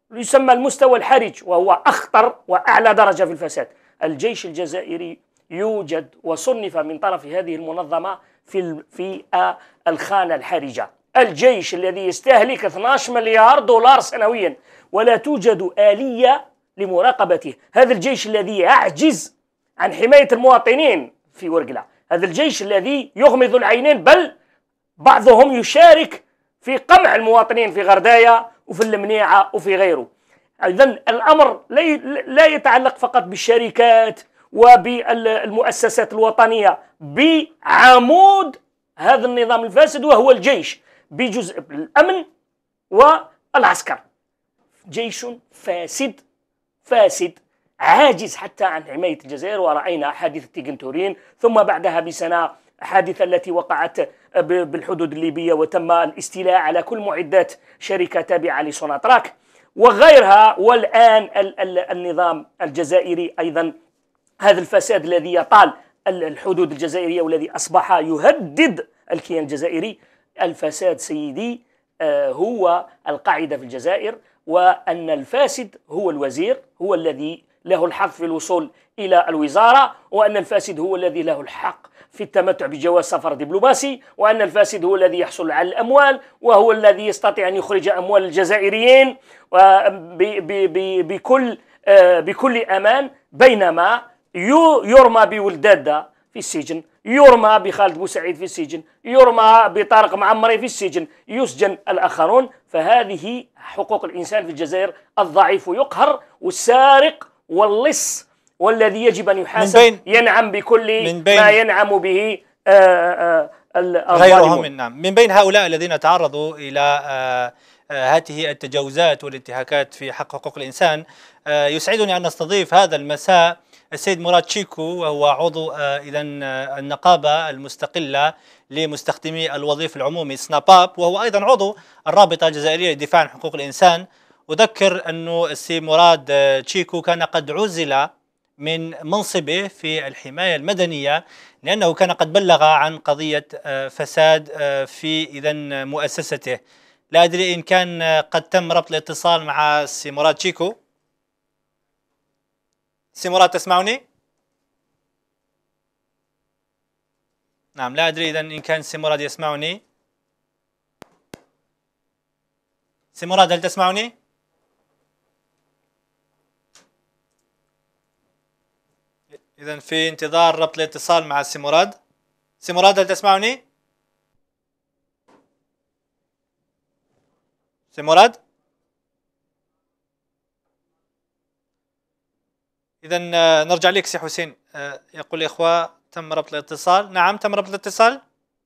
يسمى المستوى الحرج، وهو أخطر وأعلى درجة في الفساد. الجيش الجزائري يوجد وصنف من طرف هذه المنظمة في في الخانة الحرجة. الجيش الذي يستهلك اثني عشر مليار دولار سنويا ولا توجد آلية لمراقبته. هذا الجيش الذي يعجز عن حماية المواطنين في ورقلة. هذا الجيش الذي يغمض العينين، بل بعضهم يشارك في قمع المواطنين في غردايا وفي المنيعة وفي غيره. إذن الأمر لا يتعلق فقط بالشركات وبالمؤسسات الوطنية، بعمود هذا النظام الفاسد وهو الجيش، بجزء الأمن والعسكر. جيش فاسد فاسد عاجز حتى عن حماية الجزائر. ورأينا حادثة تيغنتورين، ثم بعدها بسنة حادثة التي وقعت بالحدود الليبية وتم الاستيلاء على كل معدات شركة تابعة لسوناتراك وغيرها. والآن النظام الجزائري أيضا، هذا الفساد الذي يطال الحدود الجزائرية والذي أصبح يهدد الكيان الجزائري. الفساد سيدي هو القاعدة في الجزائر، وأن الفاسد هو الوزير، هو الذي له الحق في الوصول إلى الوزارة، وأن الفاسد هو الذي له الحق في التمتع بجواز سفر دبلوماسي، وأن الفاسد هو الذي يحصل على الأموال، وهو الذي يستطيع أن يخرج أموال الجزائريين بكل بكل أمان. بينما يرمى بولدادة في السجن، يرمى بخالد بوسعيد في السجن، يرمى بطارق معمري في السجن، يسجن الآخرون. فهذه حقوق الإنسان في الجزائر. الضعيف يقهر، والسارق واللص والذي يجب أن يحاسب ينعم بكل ما ينعم به غيرهم. نعم، من بين هؤلاء الذين تعرضوا إلى هذه التجاوزات والانتهاكات في حق حقوق الإنسان، يسعدني أن نستضيف هذا المساء السيد مراد تشيكو، وهو عضو إذا النقابة المستقلة لمستخدمي الوظيف العمومي سناباب، وهو أيضا عضو الرابطة الجزائرية للدفاع عن حقوق الإنسان. أذكر أنه السيد مراد تشيكو كان قد عزل من منصبه في الحماية المدنية لأنه كان قد بلغ عن قضية فساد في إذا مؤسسته. لا أدري إن كان قد تم ربط الاتصال مع السيد مراد تشيكو. سي مراد تسمعني؟ نعم، لا أدري إذا إن كان سي مراد يسمعني. سي مراد هل تسمعني؟ إذا في انتظار ربط الاتصال مع سي مراد. سي مراد هل تسمعني؟ سي مراد؟ إذا نرجع لك سي حسين. يقول الإخوة تم ربط الاتصال. نعم تم ربط الاتصال.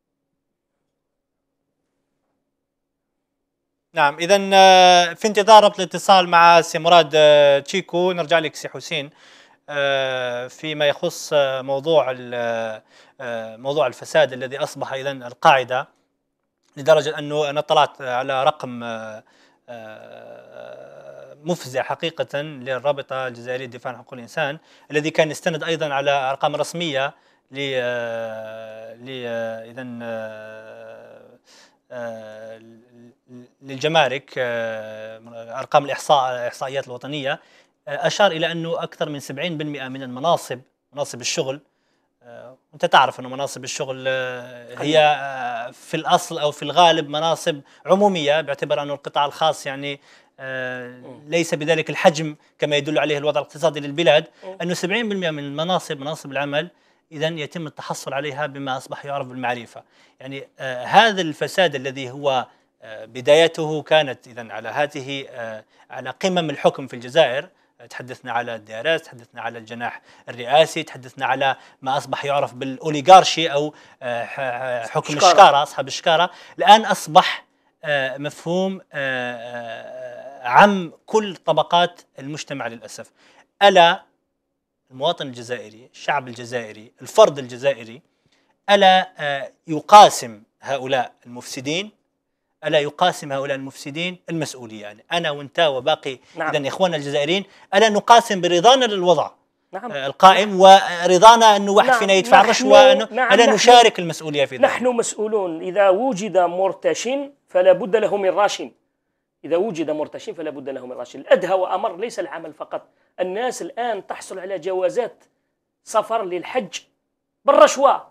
نعم، إذا في انتظار ربط الاتصال مع سي مراد تشيكو. نرجع لك سي حسين فيما يخص موضوع موضوع الفساد الذي أصبح إذا القاعدة، لدرجة أنه أنا طلعت على رقم مفزع حقيقة للرابطة الجزائرية للدفاع عن حقوق الإنسان، الذي كان يستند أيضا على أرقام رسمية ل إذا للجمارك، أرقام الإحصاء الإحصائيات الوطنية، أشار إلى أنه أكثر من سبعين بالمئة من المناصب، مناصب الشغل، وأنت تعرف أن مناصب الشغل هي في الأصل أو في الغالب مناصب عمومية، باعتبار أن القطاع الخاص يعني ليس بذلك الحجم كما يدل عليه الوضع الاقتصادي للبلاد، أنه سبعين بالمئة من المناصب، مناصب العمل، إذا يتم التحصل عليها بما أصبح يعرف بالمعرفة. يعني آه هذا الفساد الذي هو آه بدايته كانت إذا على هذه آه على قمم الحكم في الجزائر. تحدثنا على الديارات، تحدثنا على الجناح الرئاسي، تحدثنا على ما أصبح يعرف بالأوليغارشي أو آه حكم الشكارة، أصحاب الشكارة. الآن أصبح آه مفهوم آه عم كل طبقات المجتمع للأسف. ألا المواطن الجزائري، الشعب الجزائري، الفرد الجزائري، ألا يقاسم هؤلاء المفسدين، ألا يقاسم هؤلاء المفسدين المسؤولية؟ يعني أنا وأنت وباقي نعم. إذن إخواننا الجزائريين، ألا نقاسم برضانا للوضع نعم. القائم ورضانا أنه واحد نعم. فينا يدفع الرشوة، نعم. ألا نشارك المسؤولية في ذلك؟ نحن مسؤولون. إذا وجد مرتش فلا بد له من راشن. إذا وجد مرتشين فلا بد له من رشد. الأدهى وأمر ليس العمل فقط، الناس الآن تحصل على جوازات سفر للحج بالرشوة،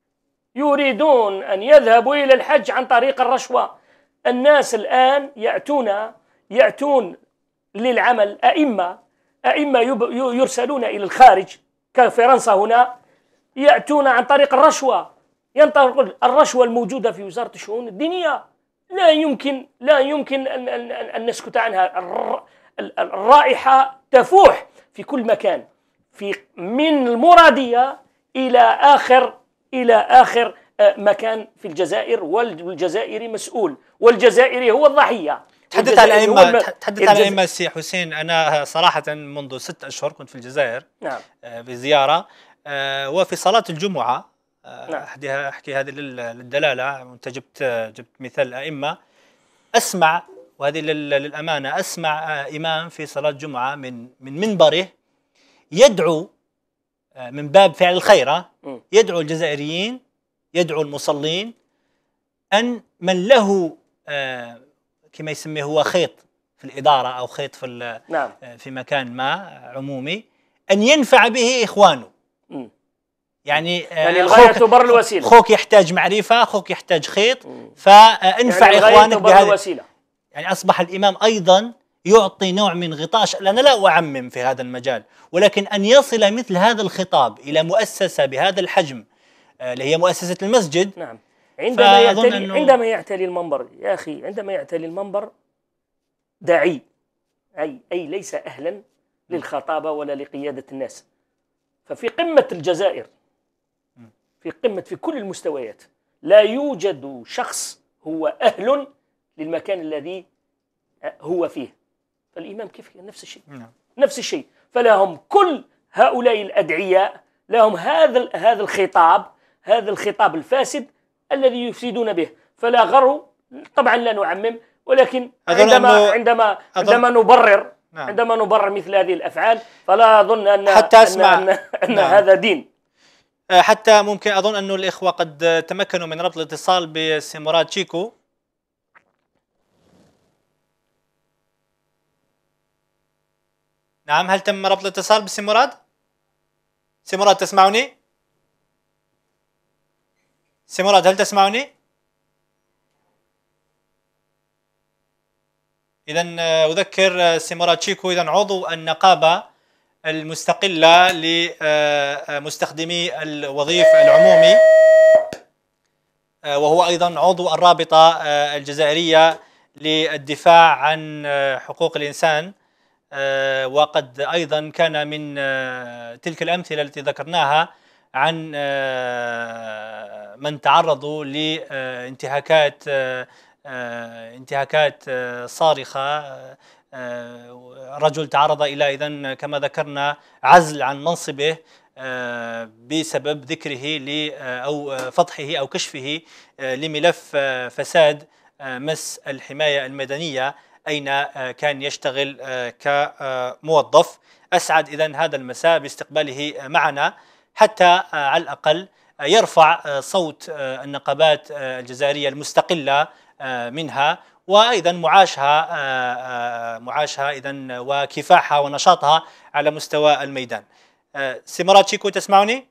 يريدون أن يذهبوا إلى الحج عن طريق الرشوة. الناس الآن يأتون يأتون للعمل أئمة أئمة يرسلون إلى الخارج كفرنسا هنا، يأتون عن طريق الرشوة، ينطلق الرشوة الموجودة في وزارة الشؤون الدينية لا يمكن لا يمكن أن, أن, أن نسكت عنها. الرائحة تفوح في كل مكان، في من المرادية إلى آخر إلى آخر مكان في الجزائر، والجزائري مسؤول، والجزائري هو الضحية. تحدث على الأئمة تحدث على الأئمة سي حسين. أنا صراحة منذ ست أشهر كنت في الجزائر، نعم، في زيارة، وفي صلاة الجمعة، نعم، أحكي أحكي هذه للدلالة، أنت جبت جبت مثال الأئمة، أسمع، وهذه للأمانة، أسمع إمام في صلاة الجمعة من من منبره يدعو من باب فعل الخير، يدعو الجزائريين، يدعو المصلين، أن من له كما يسميه هو خيط في الإدارة أو خيط في نعم. في مكان ما عمومي، أن ينفع به إخوانه. م. يعني يعني الغاية تبر الوسيلة. خوك يحتاج معرفة، خوك يحتاج خيط، م. فانفع يعني إخوانك بهذه الوسيلة. يعني أصبح الإمام أيضا يعطي نوع من غطاء، أنا لا أعمم في هذا المجال، ولكن أن يصل مثل هذا الخطاب إلى مؤسسة بهذا الحجم اللي هي مؤسسة المسجد، نعم، عندما يعتلي عندما يعتلي المنبر يا أخي، عندما يعتلي المنبر داعي، أي أي ليس أهلا للخطابة ولا لقيادة الناس. ففي قمة الجزائر، في قمة في كل المستويات، لا يوجد شخص هو أهل للمكان الذي هو فيه. فالإمام كيف نفس الشيء، نفس الشيء. فلهم كل هؤلاء الأدعياء لهم هذا هذا الخطاب، هذا الخطاب الفاسد الذي يفسدون به. فلا غرو، طبعا لا نعمم، ولكن عندما عندما عندما نبرر نعم. عندما نبرر مثل هذه الأفعال فلا أظن أن حتى أسمع أن, أن, أن نعم. هذا دين. حتى ممكن أظن أن الإخوة قد تمكنوا من ربط الاتصال بسي مراد شيكو. نعم، هل تم ربط الاتصال بسي مراد؟ سي مراد تسمعني؟ سي مراد هل تسمعني؟ إذا أذكر سي مراد شيكو إذا عضو النقابة المستقلة لمستخدمي الوظيف العمومي، وهو أيضا عضو الرابطة الجزائرية للدفاع عن حقوق الإنسان، وقد أيضا كان من تلك الأمثلة التي ذكرناها عن من تعرضوا لانتهاكات انتهاكات صارخة. رجل تعرض إلى إذن كما ذكرنا عزل عن منصبه بسبب ذكره ل أو فتحه أو كشفه لملف فساد مس الحماية المدنية أين كان يشتغل كموظف. أسعد إذن هذا المساء باستقباله معنا حتى على الأقل يرفع صوت النقابات الجزائرية المستقلة منها، وأيضا معاشها معاشها إذن وكفاحها ونشاطها على مستوى الميدان. سي مراد شيكو تسمعني؟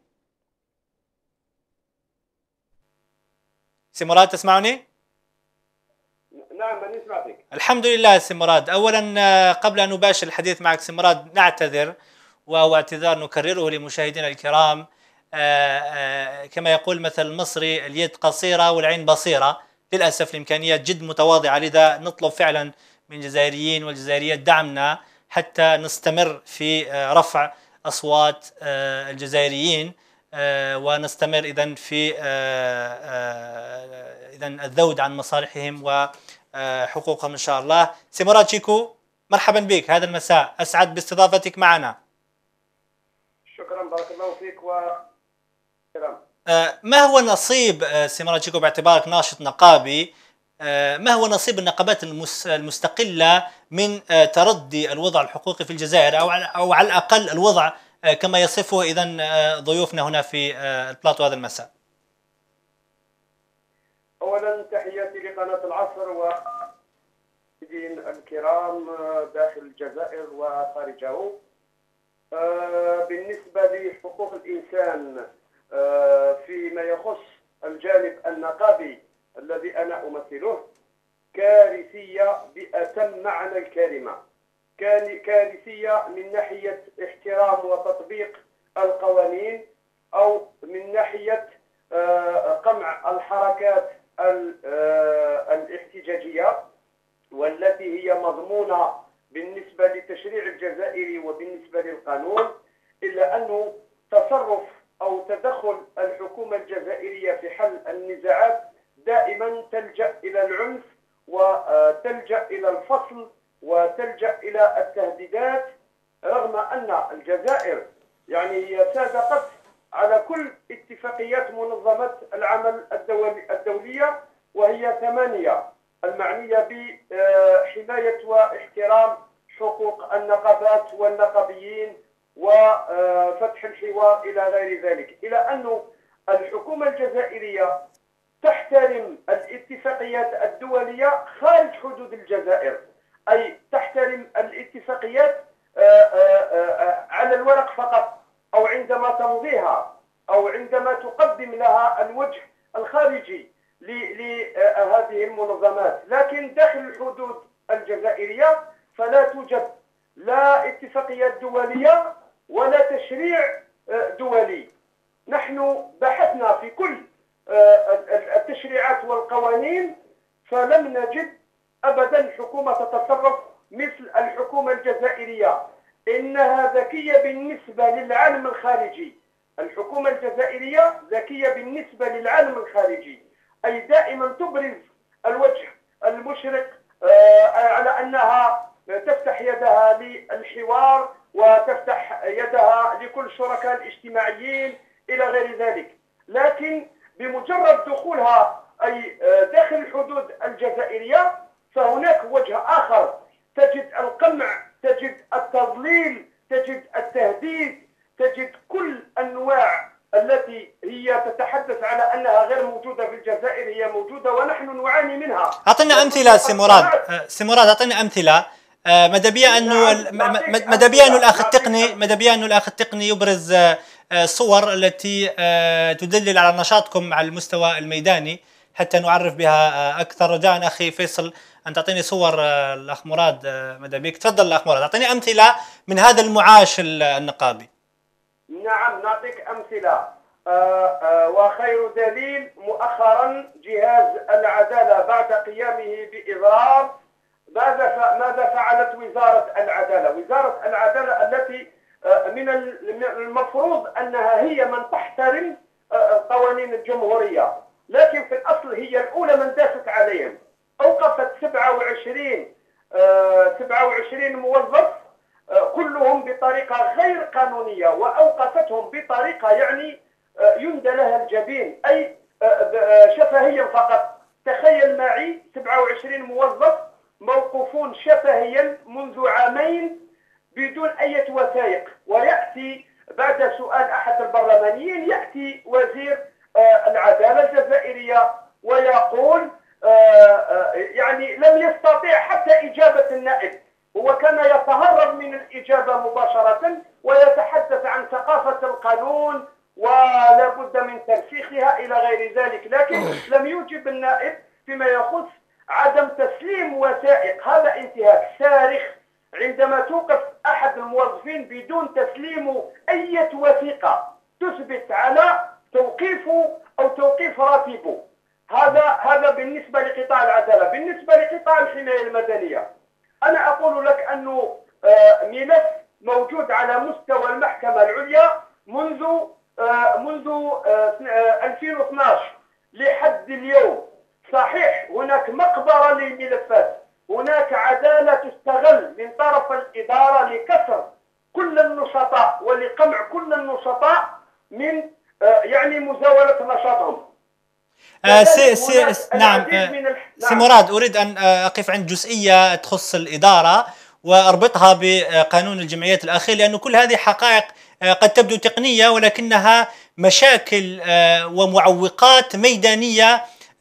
سي مراد تسمعني؟ نعم أنا أسمعك. الحمد لله سي مراد. أولا قبل أن نباشر الحديث معك سي مراد نعتذر، وهو اعتذار نكرره لمشاهدينا الكرام، كما يقول مثل المصري اليد قصيرة والعين بصيرة. للأسف الإمكانيات جد متواضعة، لذا نطلب فعلا من الجزائريين والجزائريات دعمنا حتى نستمر في رفع أصوات الجزائريين، ونستمر إذن في إذن الذود عن مصالحهم وحقوقهم إن شاء الله. سي مراد شيكو مرحبا بك هذا المساء، أسعد باستضافتك معنا. شكرا، بارك الله فيك وسلام. ما هو نصيب سي مراد شيكو باعتبارك ناشط نقابي، ما هو نصيب النقابات المستقلة من تردي الوضع الحقوقي في الجزائر، أو أو على الأقل الوضع كما يصفه إذن ضيوفنا هنا في البلاطو هذا المساء؟ أولا تحياتي لقناة العصر و الكرام داخل الجزائر وخارجه. بالنسبة لحقوق الإنسان فيما يخص الجانب النقابي الذي أنا أمثله، كارثية بأتم معنى الكلمة، كارثية من ناحية احترام وتطبيق القوانين، أو من ناحية قمع الحركات الاحتجاجية والتي هي مضمونة بالنسبة للتشريع الجزائري وبالنسبة للقانون، إلا أنه تصرف أو تدخل الحكومة الجزائرية في حل النزاعات دائما تلجأ إلى العنف وتلجأ إلى الفصل وتلجأ إلى التهديدات، رغم أن الجزائر يعني هي صادقت على كل اتفاقيات منظمة العمل الدولي الدولية، وهي ثمانية المعنية بحماية واحترام حقوق النقابات والنقابيين وفتح الحوار إلى غير ذلك، إلى أن الحكومة الجزائرية تحترم الاتفاقيات الدولية خارج حدود الجزائر، أي تحترم الاتفاقيات على الورق فقط، أو عندما تمضيها أو عندما تقدم لها الوجه الخارجي لهذه المنظمات. لكن داخل الحدود الجزائرية فلا توجد لا اتفاقيات دولية ولا تشريع دولي. نحن بحثنا في كل التشريعات والقوانين فلم نجد أبدا حكومة تتصرف مثل الحكومة الجزائرية. إنها ذكية بالنسبة للعالم الخارجي، الحكومة الجزائرية ذكية بالنسبة للعالم الخارجي، أي دائما تبرز الوجه المشرق على أنها تفتح يدها للحوار وتفتح يدها لكل الشركاء الاجتماعيين إلى غير ذلك. لكن بمجرد دخولها أي داخل الحدود الجزائرية فهناك وجه آخر، تجد القمع، تجد التضليل، تجد التهديد، تجد كل أنواع التي هي تتحدث على أنها غير موجودة في الجزائر هي موجودة ونحن نعاني منها. أعطينا أمثلة سي مراد، سي مراد أعطينا أمثلة. ماذا بيا أنه ماذا بيا أنه الأخ التقني ماذا بيا أنه الأخ التقني يبرز صور التي تدلل على نشاطكم على المستوى الميداني حتى نعرف بها أكثر. رجاء أخي فيصل أن تعطيني صور الأخ مراد ماذا بيك. تفضل الأخ مراد، أعطيني أمثلة من هذا المعاش النقابي. نعم نعطيك أمثلة. آآ آآ وخير دليل مؤخرا جهاز العدالة بعد قيامه بإضرار ماذا ماذا فعلت وزارة العدالة؟ وزارة العدالة التي من المفروض أنها هي من تحترم قوانين الجمهورية، لكن في الأصل هي الأولى من داست عليهم. أوقفت سبعة وعشرين موظف كلهم بطريقة غير قانونية، وأوقفتهم بطريقة يعني يندى لها الجبين، أي شفهيا فقط. تخيل معي سبعة وعشرين موظف موقوفون شفهيا منذ عامين بدون أي وثائق، ويأتي بعد سؤال أحد البرلمانيين يأتي وزير العدالة الجزائرية ويقول يعني لم يستطيع حتى إجابة النائب، هو كان يتهرب من الإجابة مباشرة ويتحدث عن ثقافة القانون ولا بد من ترسيخها إلى غير ذلك، لكن لم يجب النائب فيما يخص عدم تسليم وثائق. هذا انتهاك صارخ عندما توقف أحد الموظفين بدون تسليم أي وثيقة تثبت على توقيفه أو توقيف راتبه. هذا هذا بالنسبة لقطاع العدالة. بالنسبة لقطاع الحماية المدنية أنا أقول لك أنه ملف موجود على مستوى المحكمة العليا منذ منذ ألفين واثناشر لحد اليوم. صحيح هناك مقبرة للملفات، هناك عدالة تستغل من طرف الإدارة لكسر كل النشطاء ولقمع كل النشطاء من يعني مزاولة نشاطهم. آه سي سي نعم آه سي مراد، أريد أن أقف عند جزئية تخص الإدارة وأربطها بقانون الجمعيات الأخير، لأن كل هذه حقائق قد تبدو تقنية ولكنها مشاكل ومعوقات ميدانية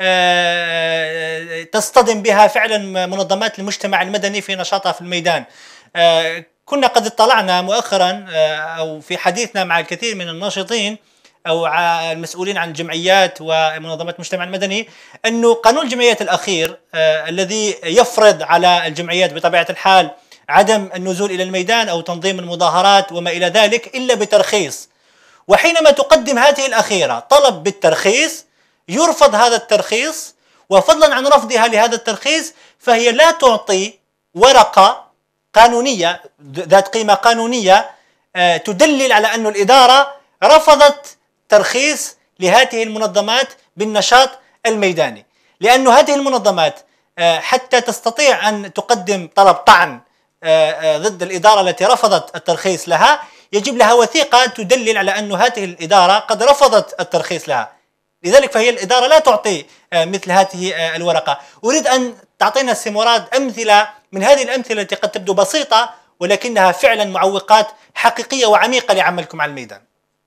تصطدم بها فعلا منظمات المجتمع المدني في نشاطها في الميدان. كنا قد اطلعنا مؤخرا أو في حديثنا مع الكثير من الناشطين أو المسؤولين عن الجمعيات ومنظمات المجتمع المدني أنه قانون الجمعيات الأخير الذي يفرض على الجمعيات بطبيعة الحال عدم النزول إلى الميدان أو تنظيم المظاهرات وما إلى ذلك إلا بترخيص، وحينما تقدم هذه الأخيرة طلب بالترخيص يرفض هذا الترخيص، وفضلا عن رفضها لهذا الترخيص فهي لا تعطي ورقة قانونية ذات قيمة قانونية تدلل على أن الإدارة رفضت ترخيص لهذه المنظمات بالنشاط الميداني، لأن هذه المنظمات حتى تستطيع أن تقدم طلب طعن ضد الإدارة التي رفضت الترخيص لها يجب لها وثيقة تدلل على أن هذه الإدارة قد رفضت الترخيص لها، لذلك فهي الإدارة لا تعطي مثل هذه الورقة. أريد أن تعطينا سي مراد أمثلة من هذه الأمثلة التي قد تبدو بسيطة ولكنها فعلا معوقات حقيقية وعميقة لعملكم على الميدان.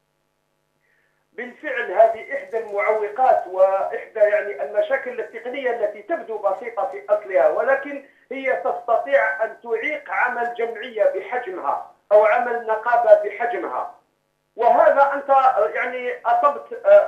بالفعل هذه إحدى المعوقات وإحدى يعني المشاكل التقنية التي تبدو بسيطة في أصلها، ولكن هي تستطيع أن تعيق عمل جمعية بحجمها أو عمل نقابة بحجمها. وهذا أنت يعني أصبت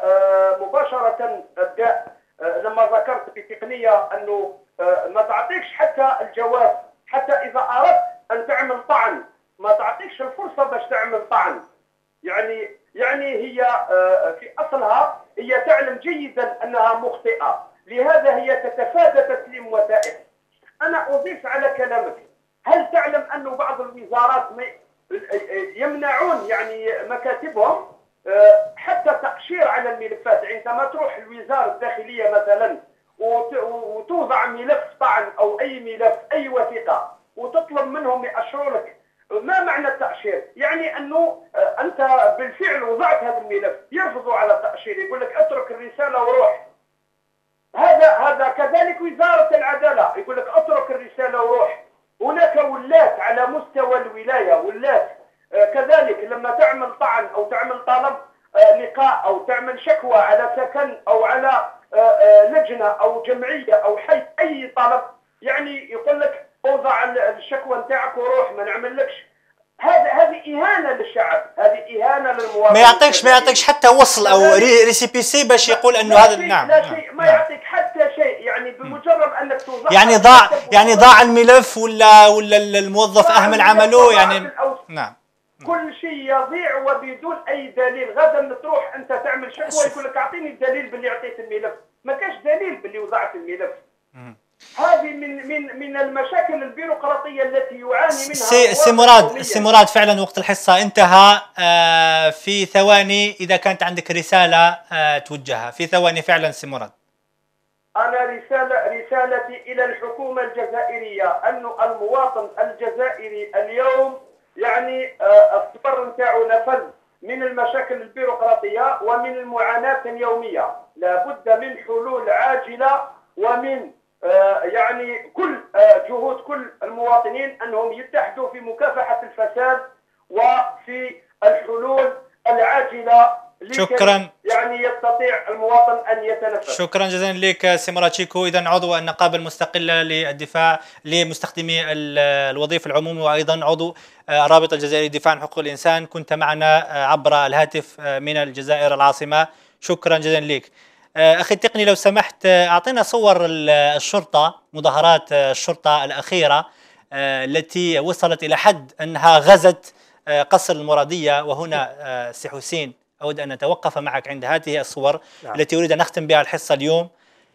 مباشرة الداء لما ذكرت بتقنية أنه ما تعطيكش حتى الجواز، حتى إذا أردت أن تعمل طعن ما تعطيكش الفرصة باش تعمل طعن. يعني يعني هي في أصلها هي تعلم جيدا أنها مخطئة، لهذا هي تتفادى تسليم وثائق. أنا أضيف على كلامك، هل تعلم أن بعض الوزارات يمنعون يعني مكاتبهم حتى تأشير على الملفات؟ عندما تروح الوزارة الداخلية مثلا وتوضع ملف طعن أو أي ملف أي وثيقة وتطلب منهم يأشروا لك، ما معنى التأشير؟ يعني أنه أنت بالفعل وضعت هذا الملف، يرفضوا على التأشير، يقول لك اترك الرسالة وروح. هذا هذا كذلك وزارة العدالة، يقول لك اترك الرسالة وروح. هناك ولات على مستوى الولاية ولات كذلك لما تعمل طعن أو تعمل طلب لقاء أو تعمل شكوى على سكن أو على لجنة أو جمعية أو حي أي طلب، يعني يقول لك اوضع الشكوى نتاعك وروح ما نعملكش. هذا هذه إهانة للشعب، هذه إهانة للمواطن. ما يعطيكش ما يعطيكش حتى وصل أو ريسيبيسي باش يقول أنه هذا. نعم لا شيء، ما يعطيك حتى شيء، يعني بمجرد أنك توضع يعني ضاع يعني ضاع الملف ولا ولا الموظف أهمل عمله يعني. نعم كل شيء يضيع وبدون أي دليل. غدا تروح أنت تعمل شكوى يقول لك أعطيني الدليل باللي أعطيت الملف، ما كاش دليل باللي وضعت الملف. هذه من من من المشاكل البيروقراطيه التي يعاني منها. سي, سي مراد سي مراد فعلا وقت الحصه انتهى. آه في ثواني اذا كانت عندك رساله آه توجهها في ثواني فعلا سي مراد. انا رساله رسالتي الى الحكومه الجزائريه انه المواطن الجزائري اليوم يعني آه الصبر نتاعو نفذ من المشاكل البيروقراطيه ومن المعاناه اليوميه. لابد من حلول عاجله ومن آه يعني كل آه جهود كل المواطنين أنهم يتحدوا في مكافحة الفساد وفي الحلول العاجلة شكرا. يعني يستطيع المواطن أن يتنفس. شكرا جزيلا لك سي مراد شيكو، إذا عضو النقابة المستقلة للدفاع لمستخدمي الوظيفة العمومي وأيضا عضو الرابطة الجزائرية للدفاع عن حقوق الإنسان، كنت معنا عبر الهاتف من الجزائر العاصمة. شكرا جزيلا لك. أخي التقني لو سمحت أعطينا صور الشرطة، مظاهرات الشرطة الأخيرة التي وصلت إلى حد أنها غزت قصر المرادية. وهنا سي حسين أود أن نتوقف معك عند هذه الصور. نعم. التي أريد أن نختم بها الحصة اليوم.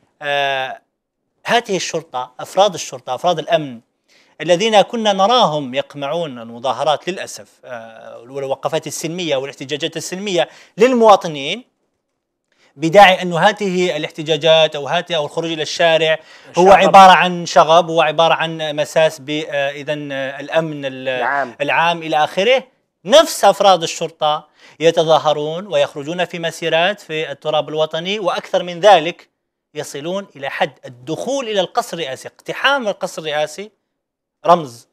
هذه الشرطة، أفراد الشرطة، أفراد الأمن الذين كنا نراهم يقمعون المظاهرات للأسف والوقفات السلمية والاحتجاجات السلمية للمواطنين، بداعي أن هذه الاحتجاجات أو هذه أو الخروج إلى الشارع هو عبارة عن شغب، هو عبارة عن مساس بإذن الأمن العام. العام إلى آخره. نفس أفراد الشرطة يتظاهرون ويخرجون في مسيرات في التراب الوطني، وأكثر من ذلك يصلون إلى حد الدخول إلى القصر الرئاسي، اقتحام القصر الرئاسي، رمز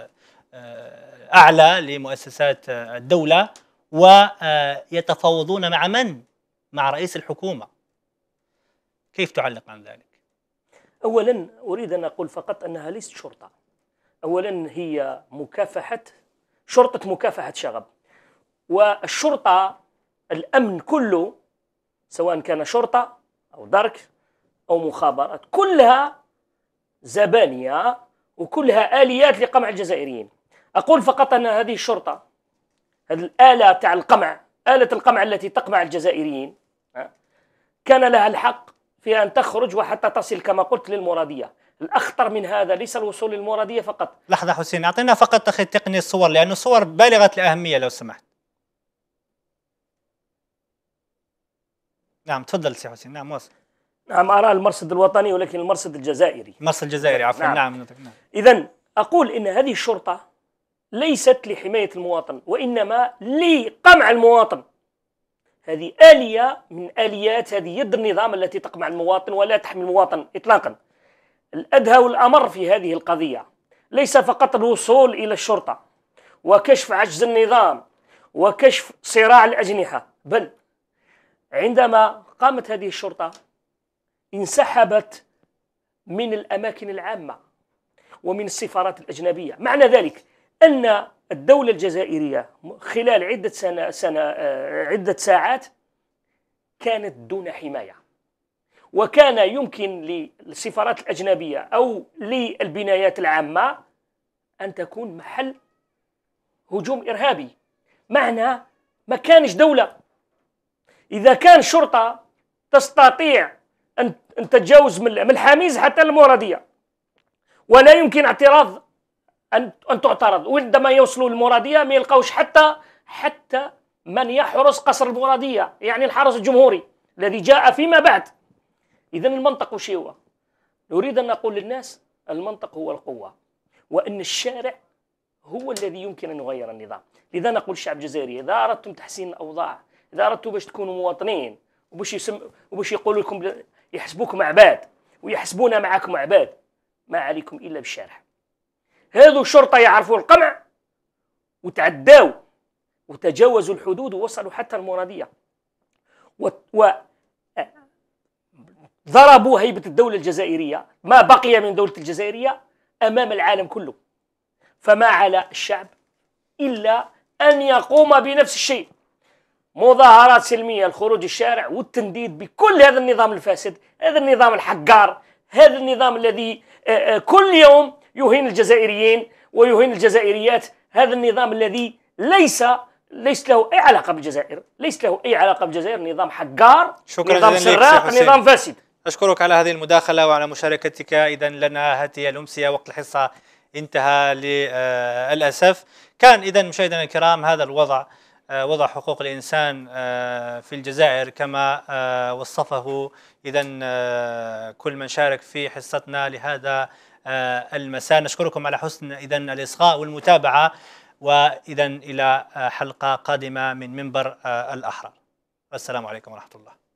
أعلى لمؤسسات الدولة، ويتفاوضون مع من؟ مع رئيس الحكومة. كيف تعلق عن ذلك؟ أولا أريد أن أقول فقط أنها ليست شرطة. أولا هي مكافحة، شرطة مكافحة شغب. والشرطة الأمن كله سواء كان شرطة أو درك أو مخابرات كلها زبانية وكلها آليات لقمع الجزائريين. أقول فقط أن هذه الشرطة، هذه الآلة تاع القمع، آلة القمع التي تقمع الجزائريين، كان لها الحق في أن تخرج وحتى تصل كما قلت للمرادية. الأخطر من هذا ليس الوصول للمرادية فقط. لحظة حسين، أعطينا فقط أخي التقني الصور، لأنه الصور بالغة الأهمية لو سمحت. نعم تفضل سي حسين. نعم واصل. نعم أرى المرصد الوطني ولكن المرصد الجزائري. المرصد الجزائري عفوا. نعم, نعم. نعم. إذن أقول إن هذه الشرطة ليست لحماية المواطن وإنما لقمع المواطن. هذه آلية من آليات هذه يد النظام التي تقمع المواطن ولا تحمي المواطن إطلاقا. الأدهى والأمر في هذه القضية ليس فقط الوصول إلى الشرطة وكشف عجز النظام وكشف صراع الأجنحة، بل عندما قامت هذه الشرطة انسحبت من الأماكن العامة ومن السفارات الأجنبية. معنى ذلك أن الدولة الجزائرية خلال عدة سنة سنة عدة ساعات كانت دون حماية، وكان يمكن للسفارات الأجنبية أو للبنايات العامة أن تكون محل هجوم إرهابي. معنى ما كانش دولة. إذا كان شرطة تستطيع أن تتجاوز من الحميز حتى المرادية ولا يمكن اعتراض أن أن تعترض، وعندما يوصلوا للمرادية ما يلقاوش حتى حتى من يحرس قصر المرادية، يعني الحرس الجمهوري الذي جاء فيما بعد. إذن المنطق وش هو؟ نريد أن نقول للناس المنطق هو القوة، وأن الشارع هو الذي يمكن أن يغير النظام. لذا نقول الشعب الجزائري إذا أردتم تحسين الأوضاع، إذا أردتم باش تكونوا مواطنين وباش يسم وباش يقولوا لكم يحسبوكم عباد ويحسبونا معكم عباد، ما عليكم إلا بالشارع. هذو الشرطة يعرفوا القمع وتعداوا وتجاوزوا الحدود ووصلوا حتى المرادية و... و... ضربوا هيبة الدولة الجزائرية، ما بقي من دولة الجزائرية أمام العالم كله. فما على الشعب إلا أن يقوم بنفس الشيء، مظاهرات سلمية، الخروج الشارع والتنديد بكل هذا النظام الفاسد، هذا النظام الحقار، هذا النظام الذي كل يوم يهين الجزائريين ويهين الجزائريات، هذا النظام الذي ليس ليس له أي علاقة بالجزائر، ليس له أي علاقة بالجزائر، نظام حقار، نظام سراق، نظام فاسد. أشكرك على هذه المداخلة وعلى مشاركتك. إذا لنا هذه الأمسية، وقت الحصة انتهى للأسف. كان إذا مشاهدينا الكرام هذا الوضع، وضع حقوق الإنسان في الجزائر كما وصفه إذا كل من شارك في حصتنا لهذا المساء. نشكركم على حسن إذا الإصغاء والمتابعة، وإذا إلى حلقة قادمة من منبر الأحرار. والسلام عليكم ورحمة الله.